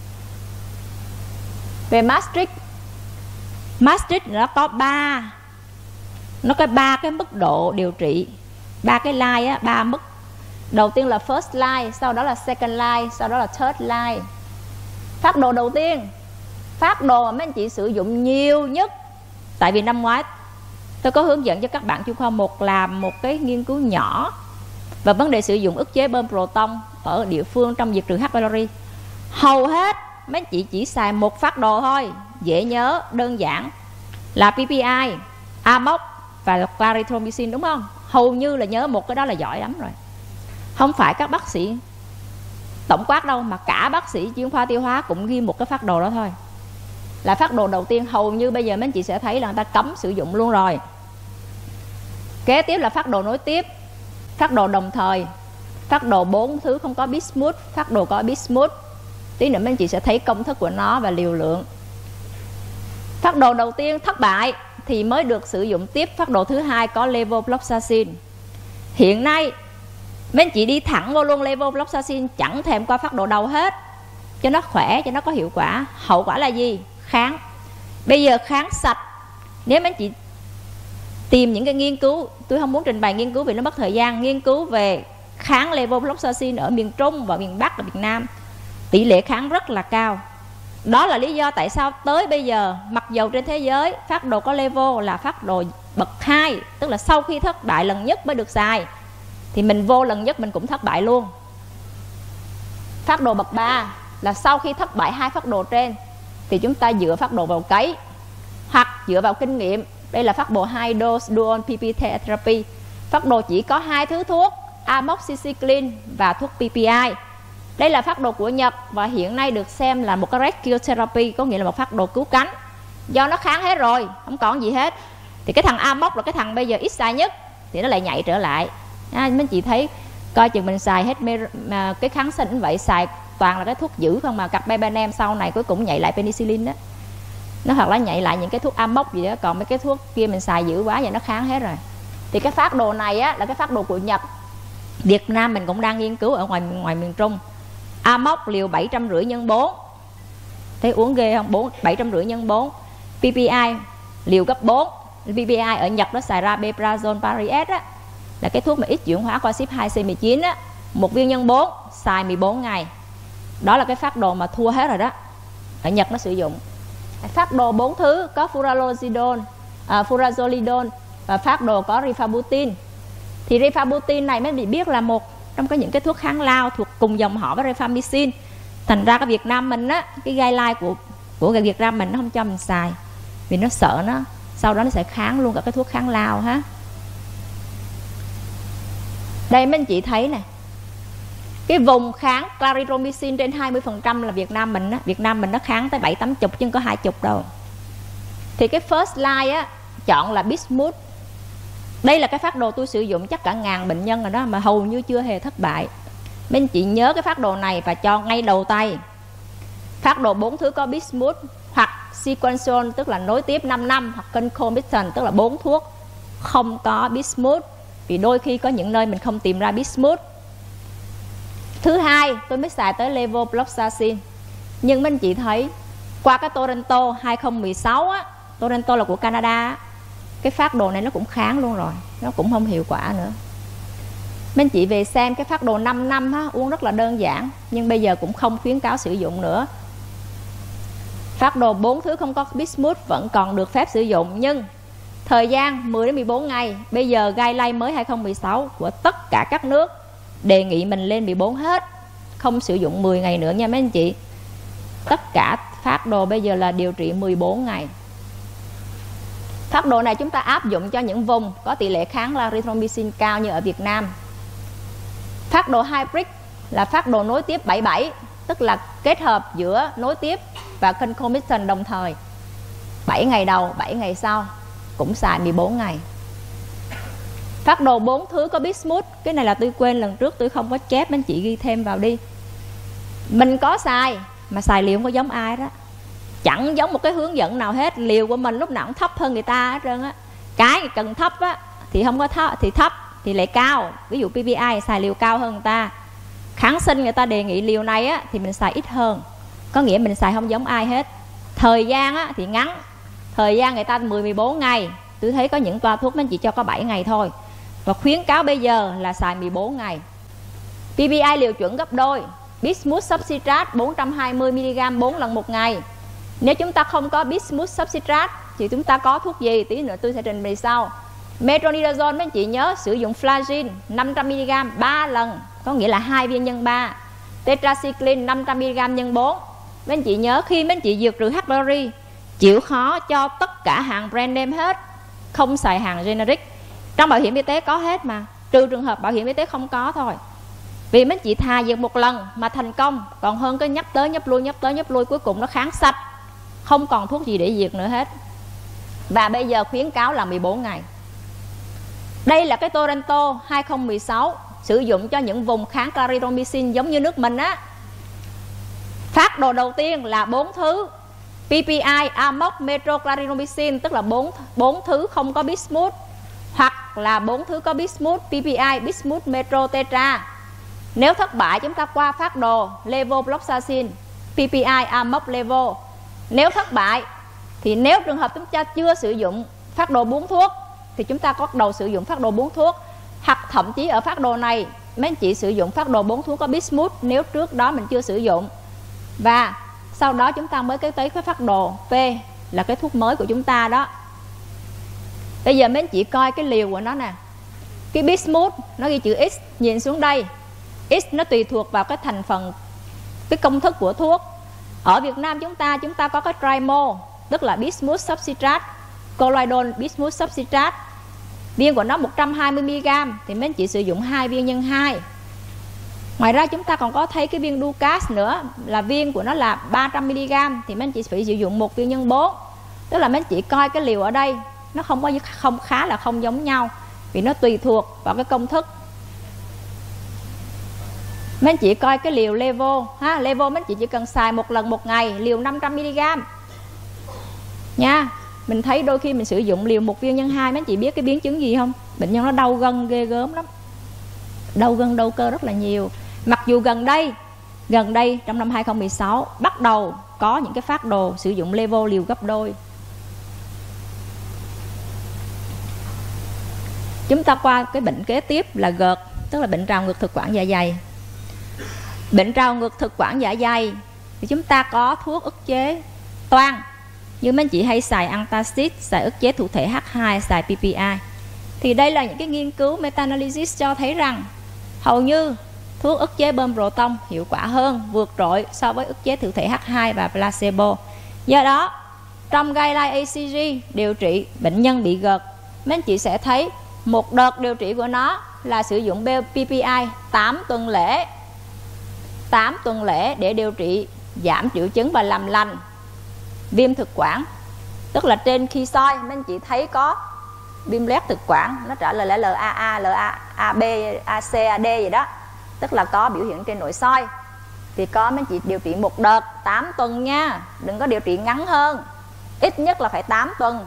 Về Maastricht nó có 3 cái mức độ điều trị, 3 cái line á, 3 mức. Đầu tiên là first line, sau đó là second line, sau đó là third line. Phác đồ đầu tiên, phác đồ mà mấy anh chị sử dụng nhiều nhất, tại vì năm ngoái tôi có hướng dẫn cho các bạn chuyên khoa 1 làm một cái nghiên cứu nhỏ và vấn đề sử dụng ức chế bơm proton ở địa phương trong diệt trừ H. pylori. Hầu hết mấy anh chị chỉ xài một phác đồ thôi, dễ nhớ, đơn giản là PPI, Amox và clarithromycin, đúng không? Hầu như là nhớ một cái đó là giỏi lắm rồi. Không phải các bác sĩ tổng quát đâu, mà cả bác sĩ chuyên khoa tiêu hóa cũng ghi một cái phác đồ đó thôi. Là phác đồ đầu tiên, hầu như bây giờ mấy anh chị sẽ thấy là người ta cấm sử dụng luôn rồi. Kế tiếp là phác đồ nối tiếp, phác đồ đồng thời, phác đồ 4 thứ không có bismuth, phác đồ có bismuth. Tí nữa mấy anh chị sẽ thấy công thức của nó và liều lượng. Phác đồ đầu tiên thất bại thì mới được sử dụng tiếp phác đồ thứ hai có levofloxacin. Hiện nay mấy anh chị đi thẳng vô luôn levofloxacin, chẳng thèm qua phác đồ đầu hết, cho nó khỏe, cho nó có hiệu quả. Hậu quả là gì? Kháng. Bây giờ kháng sạch. Nếu mấy anh chị tìm những cái nghiên cứu, tôi không muốn trình bày nghiên cứu vì nó mất thời gian, nghiên cứu về kháng levofloxacin ở miền Trung và miền Bắc và Việt Nam, tỷ lệ kháng rất là cao. Đó là lý do tại sao tới bây giờ, mặc dầu trên thế giới phác đồ có levo là phác đồ bậc 2, tức là sau khi thất bại lần nhất mới được xài, thì mình vô lần nhất mình cũng thất bại luôn. Phác đồ bậc 3 là sau khi thất bại hai phác đồ trên thì chúng ta dựa phác đồ vào cấy hoặc dựa vào kinh nghiệm. Đây là phác đồ high dose dual PP therapy. Phác đồ chỉ có hai thứ thuốc, amoxicillin và thuốc PPI. Đây là phác đồ của Nhật và hiện nay được xem là một cái rescue therapy, có nghĩa là một phác đồ cứu cánh. Do nó kháng hết rồi, không còn gì hết, thì cái thằng Amox là cái thằng bây giờ ít xài nhất thì nó lại nhảy trở lại. Mấy chị thấy coi chừng mình xài hết cái kháng sinh cũng vậy, xài toàn là cái thuốc dữ không, mà carbapenem sau này cuối cùng nhảy lại penicillin đó. Nó hoặc là nhảy lại những cái thuốc Amox gì đó, còn mấy cái thuốc kia mình xài dữ quá và nó kháng hết rồi. Thì cái phác đồ này á là cái phác đồ của Nhật. Việt Nam mình cũng đang nghiên cứu ở ngoài miền Trung. Amox liều 750 x 4. Thấy uống ghê không? 750 x 4. PPI liều gấp 4. PPI ở Nhật nó xài ra Rabeprazole Paris á, là cái thuốc mà ít chuyển hóa qua CYP 2C19 á, 1 viên x 4 xài 14 ngày. Đó là cái phác đồ mà thua hết rồi đó. Ở Nhật nó sử dụng. Phác đồ 4 thứ có furazolidone và phác đồ có rifabutin. Thì rifabutin này mấy bạn biết là một trong những cái thuốc kháng lao thuộc cùng dòng họ với rifamycin. Thành ra cái Việt Nam mình á, cái guideline của Việt Nam mình nó không cho mình xài vì nó sợ nó sau đó nó sẽ kháng luôn cả cái thuốc kháng lao ha. Đây mấy anh chị thấy nè, cái vùng kháng clarithromycin trên 20% là Việt Nam mình á. Việt Nam mình nó kháng tới 7-80 chứ không có 20 đâu. Thì cái first line á chọn là Bismuth. Đây là cái phác đồ tôi sử dụng chắc cả 1000 bệnh nhân rồi đó, mà hầu như chưa hề thất bại. Mấy anh chị nhớ cái phác đồ này và cho ngay đầu tay. Phác đồ 4 thứ có Bismuth hoặc sequential tức là nối tiếp 5 năm, hoặc concomitant tức là 4 thuốc không có Bismuth, vì đôi khi có những nơi mình không tìm ra Bismuth. Thứ hai tôi mới xài tới levofloxacin. Nhưng mấy anh chị thấy qua cái Toronto 2016 á, Toronto là của Canada á, cái phác đồ này nó cũng kháng luôn rồi, nó cũng không hiệu quả nữa. Mấy anh chị về xem cái phác đồ 5 năm á, uống rất là đơn giản, nhưng bây giờ cũng không khuyến cáo sử dụng nữa. Phác đồ 4 thứ không có Bismuth vẫn còn được phép sử dụng, nhưng thời gian 10 đến 14 ngày. Bây giờ guideline mới 2016 của tất cả các nước đề nghị mình lên 14 hết, không sử dụng 10 ngày nữa nha mấy anh chị. Tất cả phác đồ bây giờ là điều trị 14 ngày. Phác đồ này chúng ta áp dụng cho những vùng có tỷ lệ kháng clarithromycin cao như ở Việt Nam. Phác đồ hybrid là phác đồ nối tiếp 77, tức là kết hợp giữa nối tiếp và concomitant đồng thời. 7 ngày đầu, 7 ngày sau, cũng xài 14 ngày. Phác đồ 4 thứ có Bismuth, cái này là tôi quên lần trước tôi không có chép, anh chị ghi thêm vào đi. Mình có xài mà xài liều không có giống ai đó, chẳng giống một cái hướng dẫn nào hết. Liều của mình lúc nào cũng thấp hơn người ta hết trơn á. Cái cần thấp á thì không có thấp, thì thấp thì lại cao. Ví dụ PPI xài liều cao hơn người ta. Kháng sinh người ta đề nghị liều này á thì mình xài ít hơn, có nghĩa mình xài không giống ai hết. Thời gian á thì ngắn, thời gian người ta 10-14 ngày. Tôi thấy có những toa thuốc mấy anh chị cho có 7 ngày thôi, và khuyến cáo bây giờ là xài 14 ngày. PPI liều chuẩn gấp đôi, Bismuth substrat 420mg 4 lần một ngày. Nếu chúng ta không có Bismuth substrat thì chúng ta có thuốc gì? Tí nữa tôi sẽ trình bày sau. Metronidazole mấy anh chị nhớ sử dụng flagyl 500mg 3 lần, có nghĩa là 2 viên nhân 3. Tetracycline 500mg nhân 4. Mấy anh chị nhớ khi mấy anh chị dược trừ H. pylori chịu khó cho tất cả hàng brand name hết, không xài hàng generic. Trong bảo hiểm y tế có hết mà, trừ trường hợp bảo hiểm y tế không có thôi. Vì mấy anh chị thà dược một lần mà thành công còn hơn cái nhấp tới nhấp lui, nhấp tới nhấp lui, cuối cùng nó kháng sạch, không còn thuốc gì để diệt nữa hết. Và bây giờ khuyến cáo là 14 ngày. Đây là cái Toronto 2016 sử dụng cho những vùng kháng clarithromycin giống như nước mình á. Phác đồ đầu tiên là 4 thứ PPI, Amox, Metroclarinomycin, tức là 4 thứ không có bismuth, hoặc là 4 thứ có bismuth, PPI, bismuth, Metro, Tetra. Nếu thất bại chúng ta qua phác đồ levofloxacin, PPI, Amox, Levo. Nếu thất bại thì nếu trường hợp chúng ta chưa sử dụng phác đồ 4 thuốc thì chúng ta có đầu sử dụng phác đồ 4 thuốc, hoặc thậm chí ở phác đồ này mấy anh chị sử dụng phác đồ 4 thuốc có bismuth nếu trước đó mình chưa sử dụng, và sau đó chúng ta mới tới cái phác đồ P là cái thuốc mới của chúng ta đó. Bây giờ mấy anh chị coi cái liều của nó nè. Cái bismuth nó ghi chữ X, nhìn xuống đây, X nó tùy thuộc vào cái thành phần, cái công thức của thuốc. Ở Việt Nam chúng ta có cái trimo, tức là bismuth substrate, colloidal bismuth substrate. Viên của nó 120mg thì mấy anh chị sử dụng 2 viên nhân 2. Ngoài ra chúng ta còn có thấy cái viên Ducas nữa, là viên của nó là 300mg thì mấy anh chị phải sử dụng 1 viên nhân 4. Tức là mấy anh chị coi cái liều ở đây nó không khá là không giống nhau, vì nó tùy thuộc vào cái công thức. Mấy anh chị coi cái liều Levo ha, Levo mấy anh chị chỉ cần xài 1 lần 1 ngày, liều 500mg nha. Mình thấy đôi khi mình sử dụng liều 1 viên nhân 2, mấy anh chị biết cái biến chứng gì không? Bệnh nhân nó đau gân ghê gớm lắm, đau gân đau cơ rất là nhiều. Mặc dù gần đây trong năm 2016 bắt đầu có những cái phác đồ sử dụng Levo liều gấp đôi. Chúng ta qua cái bệnh kế tiếp là GERD, tức là bệnh trào ngược thực quản dạ dày. Bệnh trào ngược thực quản dạ dày thì chúng ta có thuốc ức chế toan, như mấy anh chị hay xài antacid, xài ức chế thụ thể H2, xài PPI. Thì đây là những cái nghiên cứu meta-analysis cho thấy rằng hầu như thuốc ức chế bơm proton hiệu quả hơn, vượt trội so với ức chế thụ thể H2 và placebo. Do đó trong guideline ACG điều trị bệnh nhân bị GERD, mấy anh chị sẽ thấy một đợt điều trị của nó là sử dụng PPI 8 tuần lễ. 8 tuần lễ để điều trị giảm triệu chứng và làm lành viêm thực quản. Tức là trên khi soi mấy anh chị thấy có viêm loét thực quản, nó trả lời là LAA, LAB, AC, AD gì đó, tức là có biểu hiện trên nội soi. Thì có mấy anh chị điều trị một đợt 8 tuần nha, đừng có điều trị ngắn hơn, ít nhất là phải 8 tuần.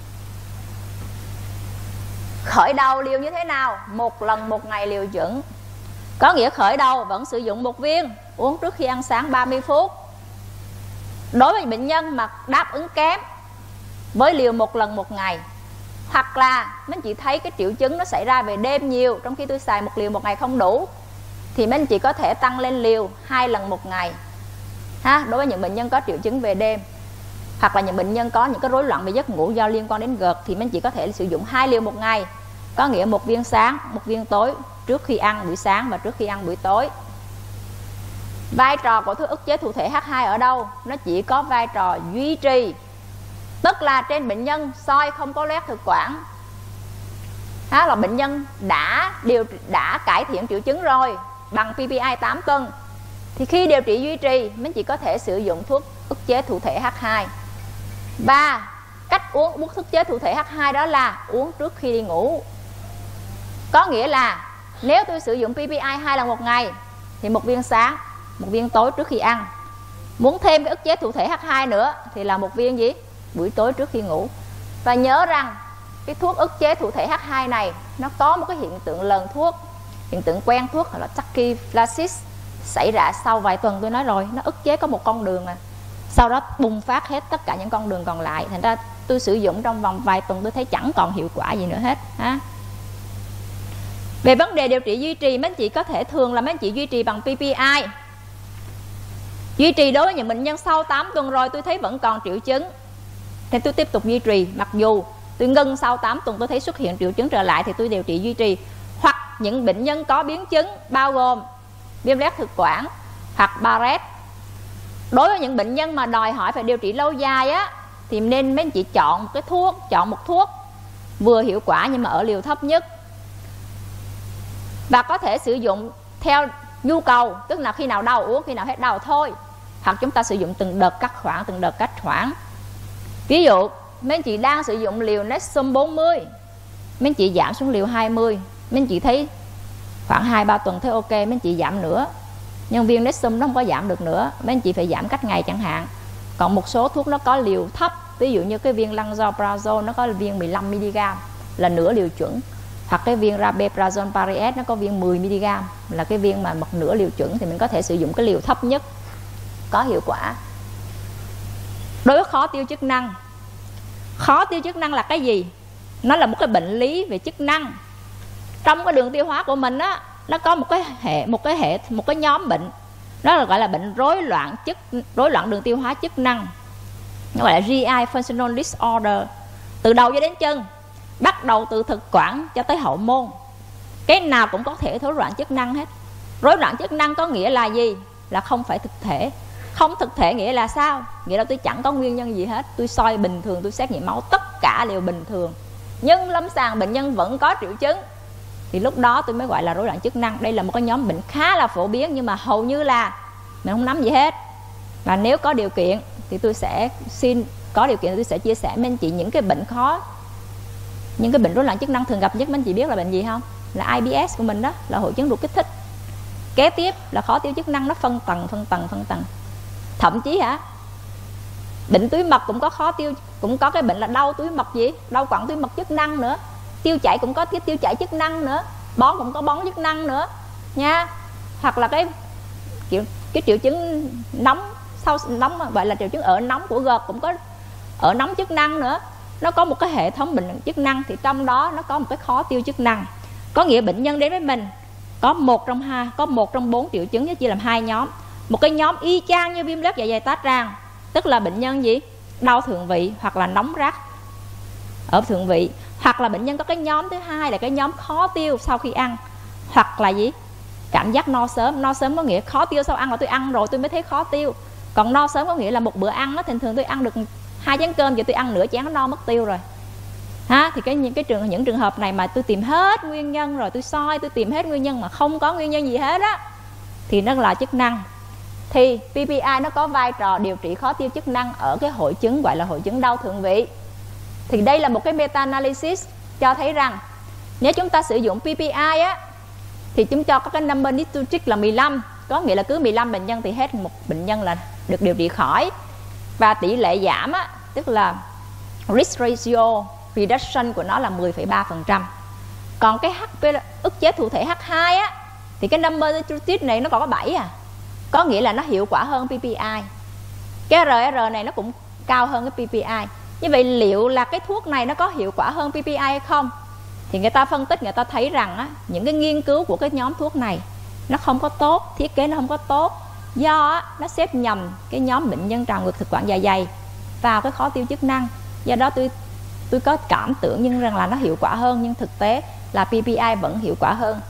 Khởi đầu liều như thế nào? 1 lần 1 ngày liều chuẩn. Có nghĩa khởi đầu vẫn sử dụng 1 viên, uống trước khi ăn sáng 30 phút. Đối với bệnh nhân mà đáp ứng kém với liều 1 lần 1 ngày, hoặc là mấy anh chị thấy cái triệu chứng nó xảy ra về đêm nhiều, trong khi tôi xài 1 liều 1 ngày không đủ, thì mấy anh chị có thể tăng lên liều 2 lần 1 ngày ha, đối với những bệnh nhân có triệu chứng về đêm, hoặc là những bệnh nhân có những cái rối loạn về giấc ngủ do liên quan đến GERD, thì mấy anh chị có thể sử dụng 2 liều 1 ngày, có nghĩa 1 viên sáng, 1 viên tối, trước khi ăn buổi sáng và trước khi ăn buổi tối. Vai trò của thuốc ức chế thụ thể H2 ở đâu? Nó chỉ có vai trò duy trì, tức là trên bệnh nhân soi không có loét thực quản, là bệnh nhân đã cải thiện triệu chứng rồi bằng PPI 8 tuần, thì khi điều trị duy trì mình chỉ có thể sử dụng thuốc ức chế thụ thể H2. Và cách uống thuốc ức chế thụ thể H2 đó là uống trước khi đi ngủ. Có nghĩa là nếu tôi sử dụng PPI 2 lần 1 ngày thì 1 viên sáng, 1 viên tối trước khi ăn. Muốn thêm cái ức chế thụ thể H2 nữa thì là 1 viên gì? Buổi tối trước khi ngủ. Và nhớ rằng cái thuốc ức chế thụ thể H2 này nó có một cái hiện tượng lờn thuốc, hiện tượng quen thuốc là tachyphylaxis, xảy ra sau vài tuần. Tôi nói rồi, nó ức chế có một con đường mà sau đó bùng phát hết tất cả những con đường còn lại. Thành ra tôi sử dụng trong vòng vài tuần tôi thấy chẳng còn hiệu quả gì nữa hết ha. Về vấn đề điều trị duy trì, mấy anh chị có thể thường là mấy anh chị duy trì bằng PPI. Duy trì đối với những bệnh nhân sau 8 tuần rồi tôi thấy vẫn còn triệu chứng thì tôi tiếp tục duy trì. Mặc dù tôi ngưng sau 8 tuần tôi thấy xuất hiện triệu chứng trở lại thì tôi điều trị duy trì. Hoặc những bệnh nhân có biến chứng bao gồm viêm loét thực quản hoặc Barrett. Đối với những bệnh nhân mà đòi hỏi phải điều trị lâu dài á, thì nên mấy anh chị chọn một thuốc vừa hiệu quả nhưng mà ở liều thấp nhất, và có thể sử dụng theo nhu cầu, tức là khi nào đau uống, khi nào hết đau thôi. Hoặc chúng ta sử dụng từng đợt cắt khoảng, từng đợt cách khoảng. Ví dụ mấy anh chị đang sử dụng liều Nexum 40, mấy anh chị giảm xuống liều 20, mấy anh chị thấy khoảng 2-3 tuần thấy ok, mấy anh chị giảm nữa. Nhưng viên Nexum nó không có giảm được nữa, mấy anh chị phải giảm cách ngày chẳng hạn. Còn một số thuốc nó có liều thấp, ví dụ như cái viên lansoprazole nó có viên 15mg là nửa liều chuẩn, hoặc cái viên rabeprazole paris nó có viên 10mg là cái viên mà một nửa liều chuẩn, thì mình có thể sử dụng cái liều thấp nhất có hiệu quả. Đối với khó tiêu chức năng, khó tiêu chức năng là cái gì? Nó là một cái bệnh lý về chức năng. Trong cái đường tiêu hóa của mình á, nó có một cái nhóm bệnh, đó là gọi là bệnh rối loạn đường tiêu hóa chức năng, nó gọi là GI functional disorder. Từ đầu cho đến chân, bắt đầu từ thực quản cho tới hậu môn, cái nào cũng có thể rối loạn chức năng hết. Rối loạn chức năng có nghĩa là gì? Là không phải thực thể. Không thực thể nghĩa là sao? Nghĩa là tôi chẳng có nguyên nhân gì hết, tôi soi bình thường, tôi xét nghiệm máu, tất cả đều bình thường, nhưng lâm sàng bệnh nhân vẫn có triệu chứng, thì lúc đó tôi mới gọi là rối loạn chức năng. Đây là một cái nhóm bệnh khá là phổ biến, nhưng mà hầu như là mình không nắm gì hết. Và nếu có điều kiện thì tôi sẽ tôi sẽ chia sẻ với anh chị những cái bệnh khó, những cái bệnh rối loạn chức năng thường gặp nhất. Anh chị biết là bệnh gì không? Là IBS của mình đó, là hội chứng ruột kích thích. Kế tiếp là khó tiêu chức năng, nó phân tầng. Thậm chí bệnh túi mật cũng có khó tiêu, cũng có cái bệnh là đau túi mật gì? Đau quặn túi mật chức năng nữa. Tiêu chảy cũng có tiêu chảy chức năng nữa. Bón cũng có bón chức năng nữa nha. Hoặc là cái triệu chứng nóng, gọi là triệu chứng ở nóng của gợt, cũng có ở nóng chức năng nữa. Nó có một cái hệ thống bệnh chức năng, thì trong đó nó có một cái khó tiêu chức năng. Có nghĩa bệnh nhân đến với mình có một trong 4 triệu chứng, chia làm 2 nhóm. Một cái nhóm y chang như viêm loét dạ dày tá tràng, tức là bệnh nhân gì? Đau thượng vị hoặc là nóng rát ở thượng vị. Hoặc là bệnh nhân có cái nhóm thứ hai là cái nhóm khó tiêu sau khi ăn, hoặc là gì? Cảm giác no sớm. No sớm có nghĩa khó tiêu sau ăn là tôi ăn rồi tôi mới thấy khó tiêu. Còn no sớm có nghĩa là một bữa ăn nó thường tôi ăn được 2 chén cơm, giờ tôi ăn nửa chén nó no mất tiêu rồi. Thì những trường hợp này mà tôi tìm hết nguyên nhân rồi, tôi tìm hết nguyên nhân mà không có nguyên nhân gì hết á, thì nó là chức năng. Thì PPI nó có vai trò điều trị khó tiêu chức năng ở cái hội chứng gọi là hội chứng đau thượng vị. Thì đây là một cái meta-analysis cho thấy rằng nếu chúng ta sử dụng PPI á, thì chúng cho có cái number need to treat là 15, có nghĩa là cứ 15 bệnh nhân thì hết một bệnh nhân là được điều trị khỏi. Và tỷ lệ giảm á, tức là risk ratio reduction của nó là 10,3%. Còn cái ức chế thụ thể H2 á, thì cái number need to treat này nó còn có 7 có nghĩa là nó hiệu quả hơn PPI. Cái RR này nó cũng cao hơn cái PPI. Như vậy liệu là cái thuốc này nó có hiệu quả hơn PPI hay không? Thì người ta phân tích, người ta thấy rằng những cái nghiên cứu của cái nhóm thuốc này nó không có tốt, thiết kế nó không có tốt, do nó xếp nhầm cái nhóm bệnh nhân trào ngược thực quản dạ dày vào cái khó tiêu chức năng. Do đó tôi có cảm tưởng nhưng rằng là nó hiệu quả hơn, nhưng thực tế là PPI vẫn hiệu quả hơn.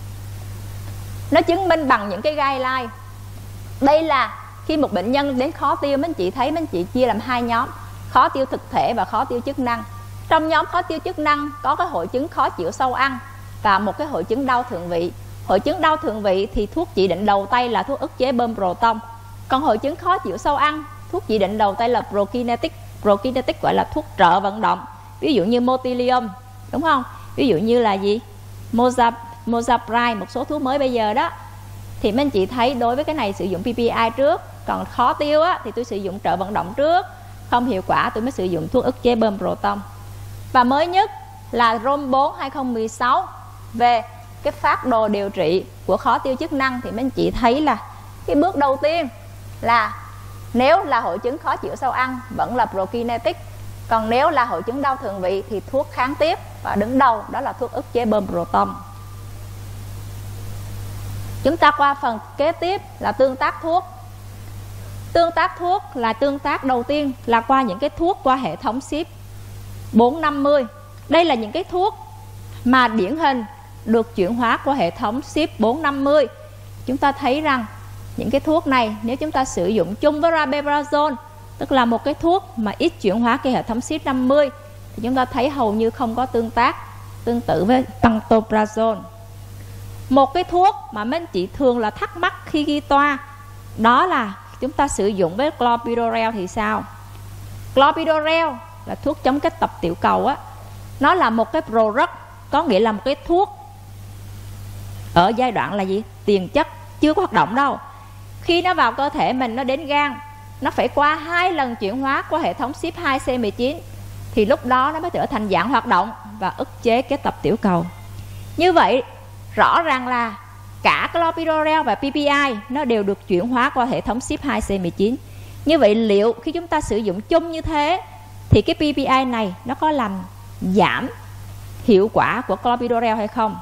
Nó chứng minh bằng những cái guideline. Đây là khi một bệnh nhân đến khó tiêu, mấy anh chị thấy mấy anh chị chia làm 2 nhóm: khó tiêu thực thể và khó tiêu chức năng. Trong nhóm khó tiêu chức năng có cái hội chứng khó chịu sau ăn và một cái hội chứng đau thượng vị. Hội chứng đau thượng vị thì thuốc chỉ định đầu tay là thuốc ức chế bơm proton. Còn hội chứng khó chịu sau ăn, thuốc chỉ định đầu tay là prokinetic. Prokinetic gọi là thuốc trợ vận động, ví dụ như Motilium, đúng không? Ví dụ như là gì? Mozapride, một số thuốc mới bây giờ đó. Thì mấy anh chị thấy đối với cái này sử dụng PPI trước, còn khó tiêu á, thì tôi sử dụng trợ vận động trước, không hiệu quả tôi mới sử dụng thuốc ức chế bơm proton. Và mới nhất là ROM4 2016 về cái phác đồ điều trị của khó tiêu chức năng. Thì mấy anh chị thấy là cái bước đầu tiên là nếu là hội chứng khó chịu sau ăn vẫn là prokinetic, còn nếu là hội chứng đau thượng vị thì thuốc kháng tiếp, và đứng đầu đó là thuốc ức chế bơm proton. Chúng ta qua phần kế tiếp là tương tác thuốc. Tương tác thuốc là tương tác đầu tiên là qua những cái thuốc qua hệ thống ship 450. Đây là những cái thuốc mà điển hình được chuyển hóa qua hệ thống ship 450. Chúng ta thấy rằng những cái thuốc này nếu chúng ta sử dụng chung với rabeprazole, tức là một cái thuốc mà ít chuyển hóa cái hệ thống ship 50, thì chúng ta thấy hầu như không có tương tác tương tự với pantoprazole. Một cái thuốc mà mấy anh chị thường là thắc mắc khi ghi toa, đó là chúng ta sử dụng với clopidogrel thì sao? Clopidogrel là thuốc chống kết tập tiểu cầu á. Nó là một cái product, có nghĩa là một cái thuốc ở giai đoạn là gì? Tiền chất, chưa có hoạt động đâu. Khi nó vào cơ thể mình, nó đến gan, nó phải qua 2 lần chuyển hóa qua hệ thống CYP2C19 thì lúc đó nó mới trở thành dạng hoạt động và ức chế kết tập tiểu cầu. Như vậy rõ ràng là cả clopidogrel và PPI nó đều được chuyển hóa qua hệ thống CYP2C19. Như vậy liệu khi chúng ta sử dụng chung như thế thì cái PPI này nó có làm giảm hiệu quả của clopidogrel hay không?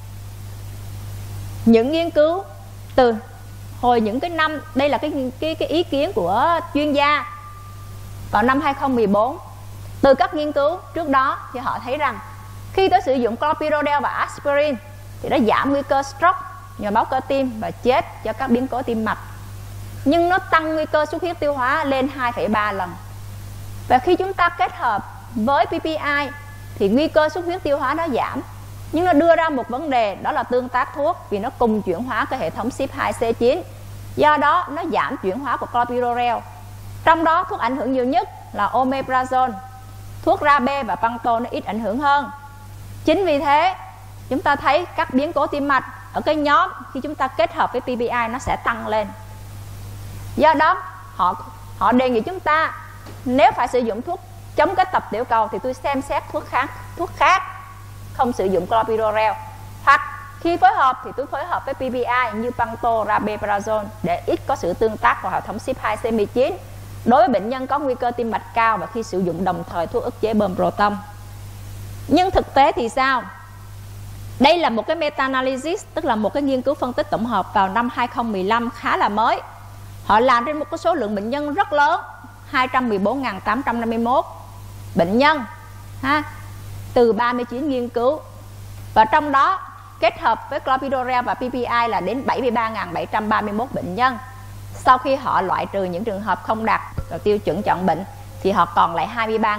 Những nghiên cứu từ hồi những cái năm, đây là cái ý kiến của chuyên gia vào năm 2014. Từ các nghiên cứu trước đó thì họ thấy rằng khi tôi sử dụng clopidogrel và aspirin thì nó giảm nguy cơ stroke, nhồi máu cơ tim và chết do các biến cố tim mạch. Nhưng nó tăng nguy cơ xuất huyết tiêu hóa lên 2,3 lần. Và khi chúng ta kết hợp với PPI thì nguy cơ xuất huyết tiêu hóa nó giảm. Nhưng nó đưa ra một vấn đề, đó là tương tác thuốc, vì nó cùng chuyển hóa cái hệ thống CYP2C9. Do đó nó giảm chuyển hóa của clopidogrel. Trong đó thuốc ảnh hưởng nhiều nhất là omeprazole, thuốc Rabe và Pantol nó ít ảnh hưởng hơn. Chính vì thế chúng ta thấy các biến cố tim mạch ở cái nhóm khi chúng ta kết hợp với PPI nó sẽ tăng lên. Do đó họ đề nghị chúng ta nếu phải sử dụng thuốc chống kết tập tiểu cầu thì tôi xem xét thuốc khác, không sử dụng clopidogrel. Hoặc khi phối hợp thì tôi phối hợp với PPI như Pantol, Rabeprazole để ít có sự tương tác vào hệ thống CYP2C19 đối với bệnh nhân có nguy cơ tim mạch cao và khi sử dụng đồng thời thuốc ức chế bơm proton. Nhưng thực tế thì sao? Đây là một cái meta-analysis, tức là một cái nghiên cứu phân tích tổng hợp vào năm 2015 khá là mới. Họ làm trên một cái số lượng bệnh nhân rất lớn, 214.851 bệnh nhân từ 39 nghiên cứu. Và trong đó kết hợp với clopidogrel và PPI là đến 73.731 bệnh nhân. Sau khi họ loại trừ những trường hợp không đạt tiêu chuẩn chọn bệnh thì họ còn lại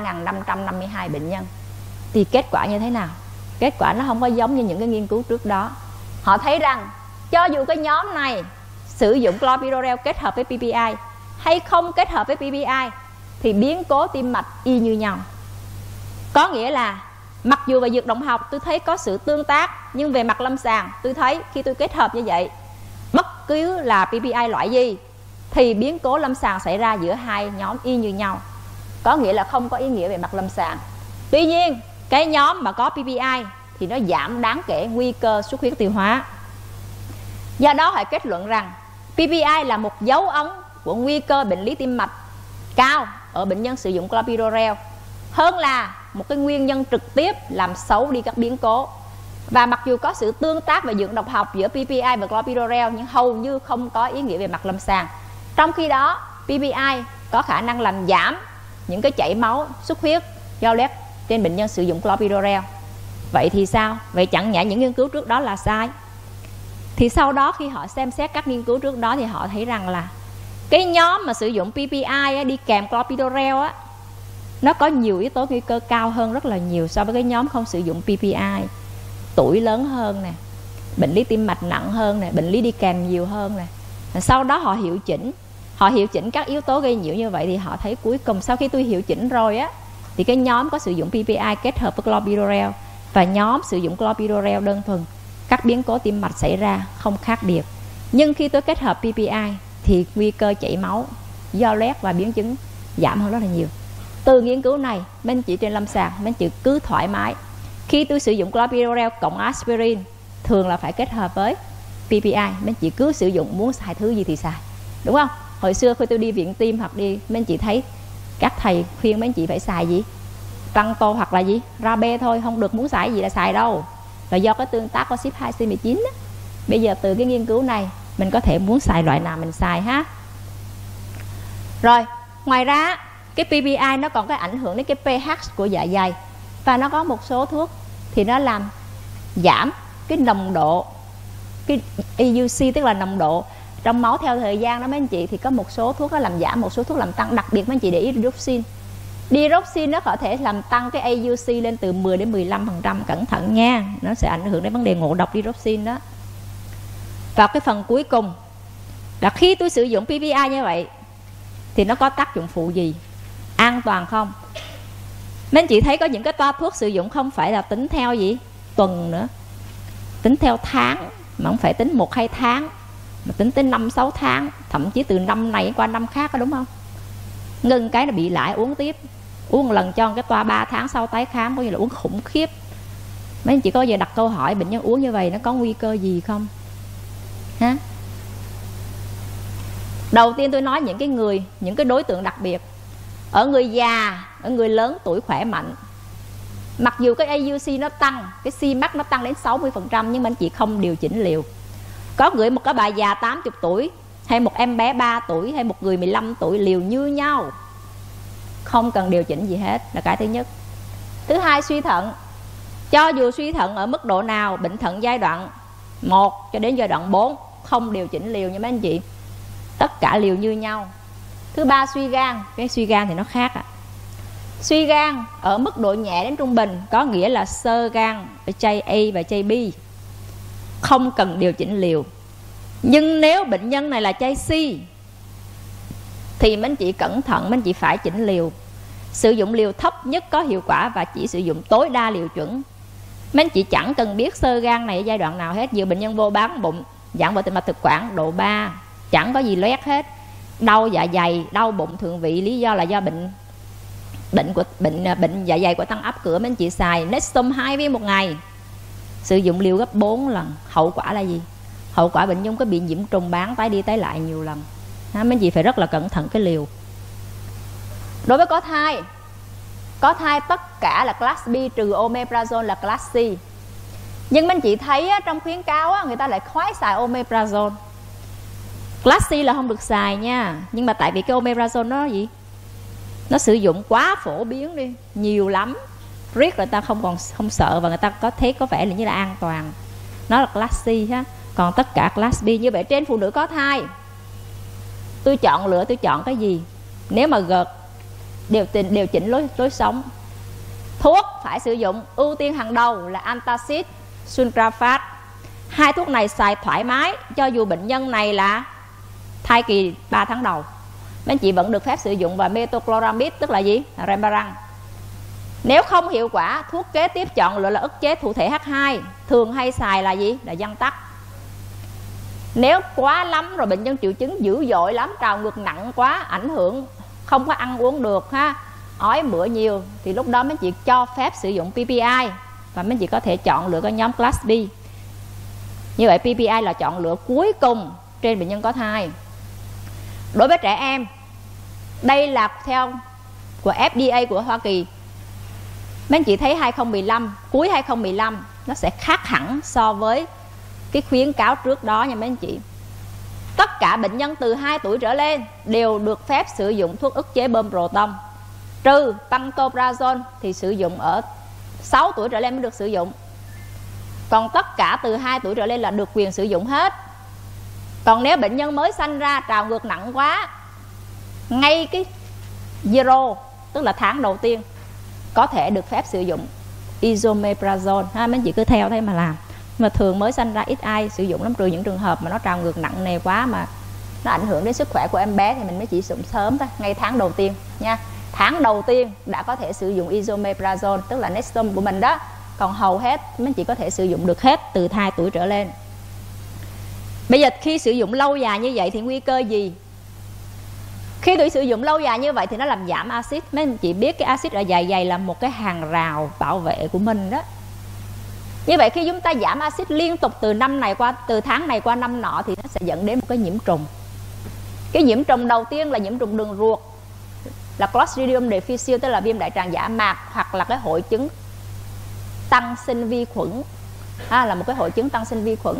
23.552 bệnh nhân. Thì kết quả như thế nào? Kết quả nó không có giống như những cái nghiên cứu trước đó. Họ thấy rằng cho dù cái nhóm này sử dụng clopidogrel kết hợp với PPI hay không kết hợp với PPI thì biến cố tim mạch y như nhau. Có nghĩa là mặc dù về dược động học tôi thấy có sự tương tác, nhưng về mặt lâm sàng tôi thấy khi tôi kết hợp như vậy, bất cứ là PPI loại gì thì biến cố lâm sàng xảy ra giữa hai nhóm y như nhau. Có nghĩa là không có ý nghĩa về mặt lâm sàng. Tuy nhiên cái nhóm mà có PPI thì nó giảm đáng kể nguy cơ xuất huyết tiêu hóa. Do đó họ kết luận rằng PPI là một dấu ấn của nguy cơ bệnh lý tim mạch cao ở bệnh nhân sử dụng clopidogrel hơn là một cái nguyên nhân trực tiếp làm xấu đi các biến cố. Và mặc dù có sự tương tác về dược độc học giữa PPI và clopidogrel nhưng hầu như không có ý nghĩa về mặt lâm sàng. Trong khi đó PPI có khả năng làm giảm những cái chảy máu, xuất huyết do loét trên bệnh nhân sử dụng clopidogrel. Vậy thì sao? Vậy chẳng nhẽ những nghiên cứu trước đó là sai? Thì sau đó khi họ xem xét các nghiên cứu trước đó thì họ thấy rằng là cái nhóm mà sử dụng PPI đi kèm clopidogrel nó có nhiều yếu tố nguy cơ cao hơn rất là nhiều so với cái nhóm không sử dụng PPI. Tuổi lớn hơn nè, bệnh lý tim mạch nặng hơn nè, bệnh lý đi kèm nhiều hơn nè. Sau đó họ hiệu chỉnh các yếu tố gây nhiễu như vậy thì họ thấy cuối cùng sau khi tôi hiệu chỉnh rồi thì cái nhóm có sử dụng PPI kết hợp với clopidogrel và nhóm sử dụng clopidogrel đơn thuần, các biến cố tim mạch xảy ra không khác biệt. Nhưng khi tôi kết hợp PPI thì nguy cơ chảy máu do loét và biến chứng giảm hơn rất là nhiều. Từ nghiên cứu này mấy anh chị trên lâm sàng mấy anh chị cứ thoải mái. Khi tôi sử dụng clopidogrel cộng aspirin thường là phải kết hợp với PPI, mấy anh chị cứ sử dụng, muốn xài thứ gì thì xài, đúng không? Hồi xưa khi tôi đi viện tim hoặc đi, mấy anh chị thấy các thầy khuyên mấy anh chị phải xài gì? Pantol hoặc là gì? Rabe thôi, không được muốn xài gì là xài đâu. Là do cái tương tác của CYP2C19 á. Bây giờ từ cái nghiên cứu này mình có thể muốn xài loại nào mình xài ha. Rồi, ngoài ra cái PPI nó còn cái ảnh hưởng đến cái pH của dạ dày. Và nó có một số thuốc thì nó làm giảm cái nồng độ, cái AUC tức là nồng độ trong máu theo thời gian đó mấy anh chị. Thì có một số thuốc nó làm giảm, một số thuốc làm tăng. Đặc biệt mấy anh chị để ý digoxin. Digoxin nó có thể làm tăng cái AUC lên từ 10 đến 15%. Cẩn thận nha, nó sẽ ảnh hưởng đến vấn đề ngộ độc digoxin đó. Và cái phần cuối cùng là khi tôi sử dụng PPI như vậy thì nó có tác dụng phụ gì, an toàn không? Mấy anh chị thấy có những cái toa thuốc sử dụng không phải là tính theo gì tuần nữa, tính theo tháng, mà không phải tính 1-2 tháng, mà tính tới 5-6 tháng, thậm chí từ năm này qua năm khác đó, đúng không? ngưng cái nó bị lại uống tiếp, uống một lần cho cái toa 3 tháng sau tái khám, có như là uống khủng khiếp. Mấy anh chị có giờ đặt câu hỏi bệnh nhân uống như vậy nó có nguy cơ gì không ha? Đầu tiên tôi nói những cái đối tượng đặc biệt. Ở người già, ở người lớn tuổi khỏe mạnh, mặc dù cái AUC nó tăng, cái Cmax nó tăng đến 60%, nhưng mà anh chị không điều chỉnh liều. Có gửi một cái bà già 80 tuổi, hay một em bé 3 tuổi, hay một người 15 tuổi liều như nhau, không cần điều chỉnh gì hết, là cái thứ nhất. Thứ hai, suy thận. Cho dù suy thận ở mức độ nào, bệnh thận giai đoạn 1 cho đến giai đoạn 4, không điều chỉnh liều nha mấy anh chị, tất cả liều như nhau. Thứ ba, suy gan. Cái suy gan thì nó khác ạ. Suy gan ở mức độ nhẹ đến trung bình, có nghĩa là xơ gan chai A và chai B, không cần điều chỉnh liều. Nhưng nếu bệnh nhân này là chai C thì mấy anh chị cẩn thận, mấy anh chị phải chỉnh liều. Sử dụng liều thấp nhất có hiệu quả và chỉ sử dụng tối đa liều chuẩn. Mấy anh chị chẳng cần biết xơ gan này ở giai đoạn nào hết. Vừa bệnh nhân vô bán bụng, giãn vỡ tĩnh mạch thực quản độ 3, chẳng có gì loét hết. Đau dạ dày, đau bụng thượng vị, lý do là do bệnh dạ dày của tăng áp cửa. Mấy anh chị xài Nestum 2 viên một ngày, sử dụng liều gấp 4 lần. Hậu quả là gì? Hậu quả bệnh nhân có bị nhiễm trùng bán tái đi tái lại nhiều lần. Mấy anh chị phải rất là cẩn thận cái liều. Đối với có thai tất cả là class B trừ omeprazole là class C. Nhưng mấy anh chị thấy trong khuyến cáo người ta lại khoái xài omeprazole. Class C là không được xài nha. Nhưng mà tại vì cái omeprazole nó gì? Nó sử dụng quá phổ biến đi, nhiều lắm, riết người ta không sợ và người ta có thấy có vẻ là như là an toàn. Nó là class C ha. Còn tất cả class B. Như vậy trên phụ nữ có thai, tôi chọn cái gì? Nếu mà gợt điều chỉnh lối sống, thuốc phải sử dụng ưu tiên hàng đầu là antacid, sulfat. Hai thuốc này xài thoải mái, cho dù bệnh nhân này là thai kỳ 3 tháng đầu, mấy anh chị vẫn được phép sử dụng. Và metocloramid tức là gì? Rembaran. Nếu không hiệu quả, thuốc kế tiếp chọn lựa là ức chế thụ thể H2, thường hay xài là gì? Là Dân Tắc. Nếu quá lắm rồi, bệnh nhân triệu chứng dữ dội lắm, trào ngược nặng quá, ảnh hưởng không có ăn uống được ha, ói mửa nhiều, thì lúc đó mấy chị cho phép sử dụng PPI và mấy chị có thể chọn lựa cái nhóm class B. Như vậy PPI là chọn lựa cuối cùng trên bệnh nhân có thai. Đối với trẻ em, đây là theo của FDA của Hoa Kỳ. Mấy anh chị thấy 2015, cuối 2015 nó sẽ khác hẳn so với cái khuyến cáo trước đó nha mấy anh chị. Tất cả bệnh nhân từ 2 tuổi trở lên đều được phép sử dụng thuốc ức chế bơm proton, trừ pantoprazole thì sử dụng ở 6 tuổi trở lên mới được sử dụng. Còn tất cả từ 2 tuổi trở lên là được quyền sử dụng hết. Còn nếu bệnh nhân mới sanh ra trào ngược nặng quá, ngay cái zero, tức là tháng đầu tiên, có thể được phép sử dụng esomeprazole ha. Mấy anh chị cứ theo thế mà làm. Mà thường mới sanh ra ít ai sử dụng lắm, trừ những trường hợp mà nó trào ngược nặng nề quá mà nó ảnh hưởng đến sức khỏe của em bé thì mình mới chỉ sử dụng sớm thôi, ngay tháng đầu tiên nha. Tháng đầu tiên đã có thể sử dụng esomeprazole, tức là Nestum của mình đó. Còn hầu hết mấy chị có thể sử dụng được hết từ 2 tuổi trở lên. Bây giờ khi sử dụng lâu dài như vậy thì nguy cơ gì? Khi tôi sử dụng lâu dài như vậy thì nó làm giảm axit. Mấy anh chị biết cái axit ở dạ dày là một cái hàng rào bảo vệ của mình đó. Như vậy khi chúng ta giảm axit liên tục từ tháng này qua năm nọ thì nó sẽ dẫn đến một cái nhiễm trùng. Cái nhiễm trùng đầu tiên là nhiễm trùng đường ruột, là Clostridium difficile, tức là viêm đại tràng giả mạc, hoặc là cái hội chứng tăng sinh vi khuẩn, là một cái hội chứng tăng sinh vi khuẩn.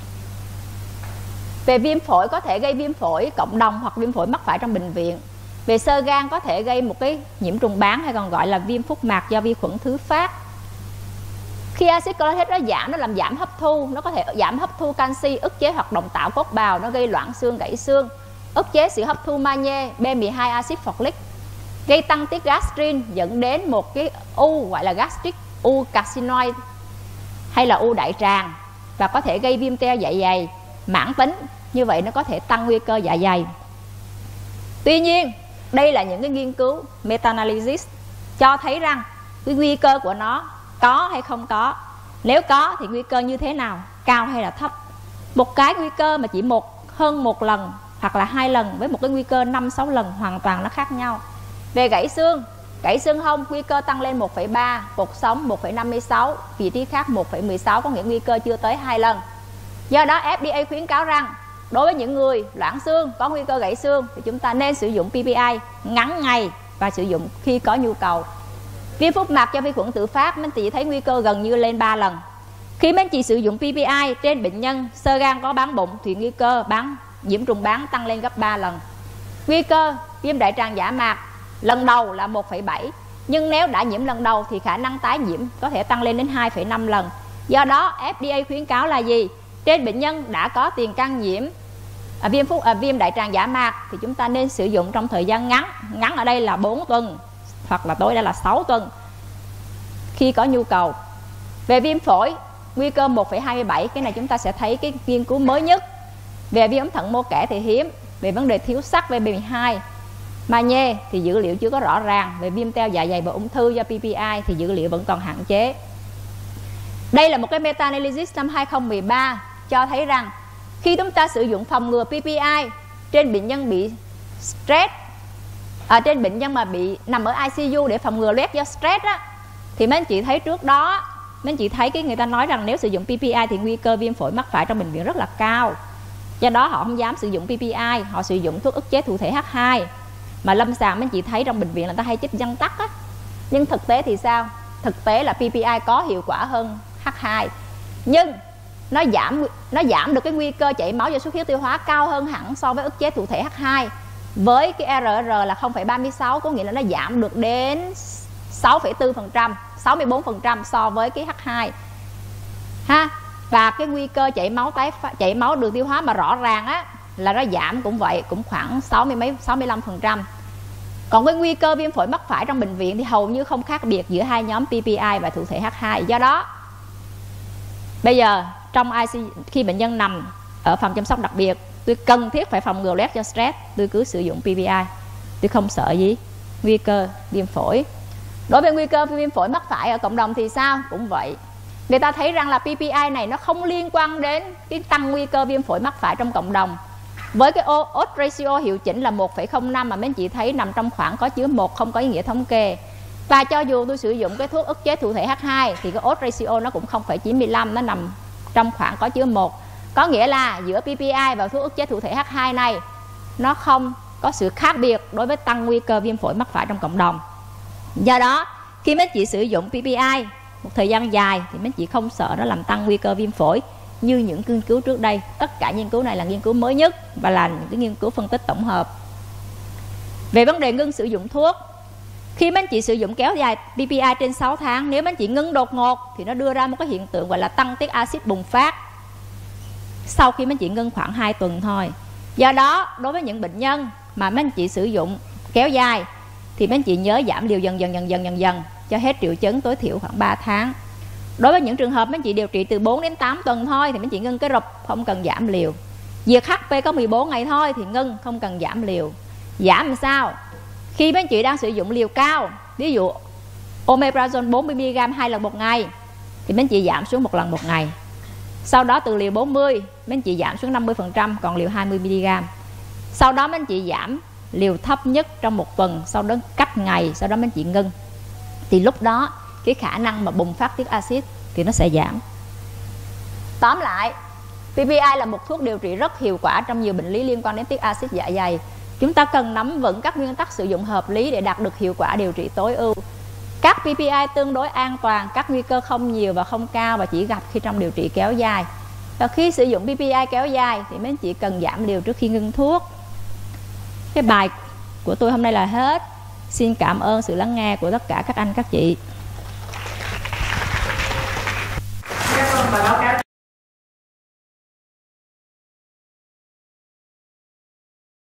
Về viêm phổi có thể gây viêm phổi cộng đồng hoặc viêm phổi mắc phải trong bệnh viện. Về xơ gan có thể gây một cái nhiễm trùng bán hay còn gọi là viêm phúc mạc do vi khuẩn thứ phát. Khi axit chlorhydric nó giảm, nó làm giảm hấp thu, nó có thể giảm hấp thu canxi, ức chế hoạt động tạo cốt bào, nó gây loãng xương, gãy xương, ức chế sự hấp thu magie, B12 axit folic, gây tăng tiết gastrin, dẫn đến một cái u gọi là gastric u carcinoid hay là u đại tràng, và có thể gây viêm teo dạ dày mãn tính. Như vậy nó có thể tăng nguy cơ dạ dày. Tuy nhiên đây là những cái nghiên cứu meta-analysis cho thấy rằng cái nguy cơ của nó có hay không có. Nếu có thì nguy cơ như thế nào, cao hay là thấp. Một cái nguy cơ mà chỉ hơn một lần hoặc là 2 lần với một cái nguy cơ 5-6 lần hoàn toàn nó khác nhau. Về gãy xương hông, nguy cơ tăng lên 1,3, cột sống 1,56, vị trí khác 1,16, có nghĩa nguy cơ chưa tới 2 lần. Do đó FDA khuyến cáo rằng đối với những người loãng xương có nguy cơ gãy xương thì chúng ta nên sử dụng PPI ngắn ngày và sử dụng khi có nhu cầu. Viêm phúc mạc do vi khuẩn tự phát, mấy anh chị thấy nguy cơ gần như lên 3 lần. Khi mấy anh chị sử dụng PPI trên bệnh nhân xơ gan có bán bụng thì nguy cơ nhiễm trùng bán tăng lên gấp 3 lần. Nguy cơ viêm đại tràng giả mạc lần đầu là 1,7, nhưng nếu đã nhiễm lần đầu thì khả năng tái nhiễm có thể tăng lên đến 2,5 lần. Do đó FDA khuyến cáo là gì? Trên bệnh nhân đã có tiền căn nhiễm viêm đại tràng giả mạc thì chúng ta nên sử dụng trong thời gian ngắn ở đây là 4 tuần hoặc là tối đa là 6 tuần khi có nhu cầu. Về viêm phổi, nguy cơ 1,27, cái này chúng ta sẽ thấy cái nghiên cứu mới nhất. Về viêm ống thận mô kẽ thì hiếm. Về vấn đề thiếu sắt VB12, magie thì dữ liệu chưa có rõ ràng. Về viêm teo dạ dày và ung thư do PPI thì dữ liệu vẫn còn hạn chế. Đây là một cái meta-analysis năm 2013 cho thấy rằng khi chúng ta sử dụng phòng ngừa PPI trên bệnh nhân bị stress, trên bệnh nhân mà bị nằm ở ICU để phòng ngừa loét do stress á, thì mấy anh chị thấy trước đó mấy anh chị thấy người ta nói rằng nếu sử dụng PPI thì nguy cơ viêm phổi mắc phải trong bệnh viện rất là cao. Do đó họ không dám sử dụng PPI, họ sử dụng thuốc ức chế thụ thể H2. Mà lâm sàng mấy anh chị thấy trong bệnh viện người ta hay chích dân tắc á. Nhưng thực tế thì sao? Thực tế là PPI có hiệu quả hơn H2, nhưng nó giảm được cái nguy cơ chảy máu do xuất huyết tiêu hóa cao hơn hẳn so với ức chế thụ thể H2. Với cái RR là 0,36, có nghĩa là nó giảm được đến 6,4%, 64% so với cái H2 ha. Và cái nguy cơ chảy máu đường tiêu hóa mà rõ ràng á là nó giảm cũng vậy, cũng khoảng 65%. Còn cái nguy cơ viêm phổi mắc phải trong bệnh viện thì hầu như không khác biệt giữa hai nhóm PPI và thụ thể H2. Do đó bây giờ trong ICU, khi bệnh nhân nằm ở phòng chăm sóc đặc biệt, tôi cần thiết phải phòng ngừa loét do stress, tôi cứ sử dụng PPI, tôi không sợ gì nguy cơ viêm phổi. Đối với nguy cơ viêm phổi mắc phải ở cộng đồng thì sao? Cũng vậy. Người ta thấy rằng là PPI này nó không liên quan đến cái tăng nguy cơ viêm phổi mắc phải trong cộng đồng. Với cái odds ratio hiệu chỉnh là 1,05 mà mấy anh chị thấy nằm trong khoảng có chứa 1, không có ý nghĩa thống kê. Và cho dù tôi sử dụng cái thuốc ức chế thụ thể H2 thì cái odds ratio nó cũng 0,95, nó nằm trong khoảng có chứa 1. Có nghĩa là giữa PPI và thuốc ức chế thụ thể H2 này nó không có sự khác biệt đối với tăng nguy cơ viêm phổi mắc phải trong cộng đồng. Do đó khi mấy chị sử dụng PPI một thời gian dài thì mấy chị không sợ nó làm tăng nguy cơ viêm phổi như những nghiên cứu trước đây. Tất cả nghiên cứu này là nghiên cứu mới nhất và là những cái nghiên cứu phân tích tổng hợp. Về vấn đề ngưng sử dụng thuốc, khi mấy anh chị sử dụng kéo dài PPI trên 6 tháng, nếu mấy anh chị ngưng đột ngột thì nó đưa ra một cái hiện tượng gọi là tăng tiết axit bùng phát sau khi mấy anh chị ngưng khoảng 2 tuần thôi. Do đó đối với những bệnh nhân mà mấy anh chị sử dụng kéo dài thì mấy anh chị nhớ giảm liều dần cho hết triệu chứng tối thiểu khoảng 3 tháng. Đối với những trường hợp mấy anh chị điều trị từ 4 đến 8 tuần thôi thì mấy anh chị ngưng cái rụp, không cần giảm liều. Diệt HP có 14 ngày thôi thì ngưng, không cần giảm liều. Giảm làm sao? Khi mấy anh chị đang sử dụng liều cao, ví dụ omeprazole 40mg 2 lần một ngày thì mấy anh chị giảm xuống 1 lần một ngày. Sau đó từ liều 40 mấy anh chị giảm xuống 50%, còn liều 20mg. Sau đó mấy anh chị giảm liều thấp nhất trong 1 tuần, sau đó cách ngày, sau đó mấy anh chị ngưng. Thì lúc đó cái khả năng mà bùng phát tiết axit thì nó sẽ giảm. Tóm lại, PPI là một thuốc điều trị rất hiệu quả trong nhiều bệnh lý liên quan đến tiết axit dạ dày. Chúng ta cần nắm vững các nguyên tắc sử dụng hợp lý để đạt được hiệu quả điều trị tối ưu. Các PPI tương đối an toàn, các nguy cơ không nhiều và không cao và chỉ gặp khi trong điều trị kéo dài. Và khi sử dụng PPI kéo dài thì mấy anh chị cần giảm liều trước khi ngưng thuốc. Cái bài của tôi hôm nay là hết. Xin cảm ơn sự lắng nghe của tất cả các anh các chị.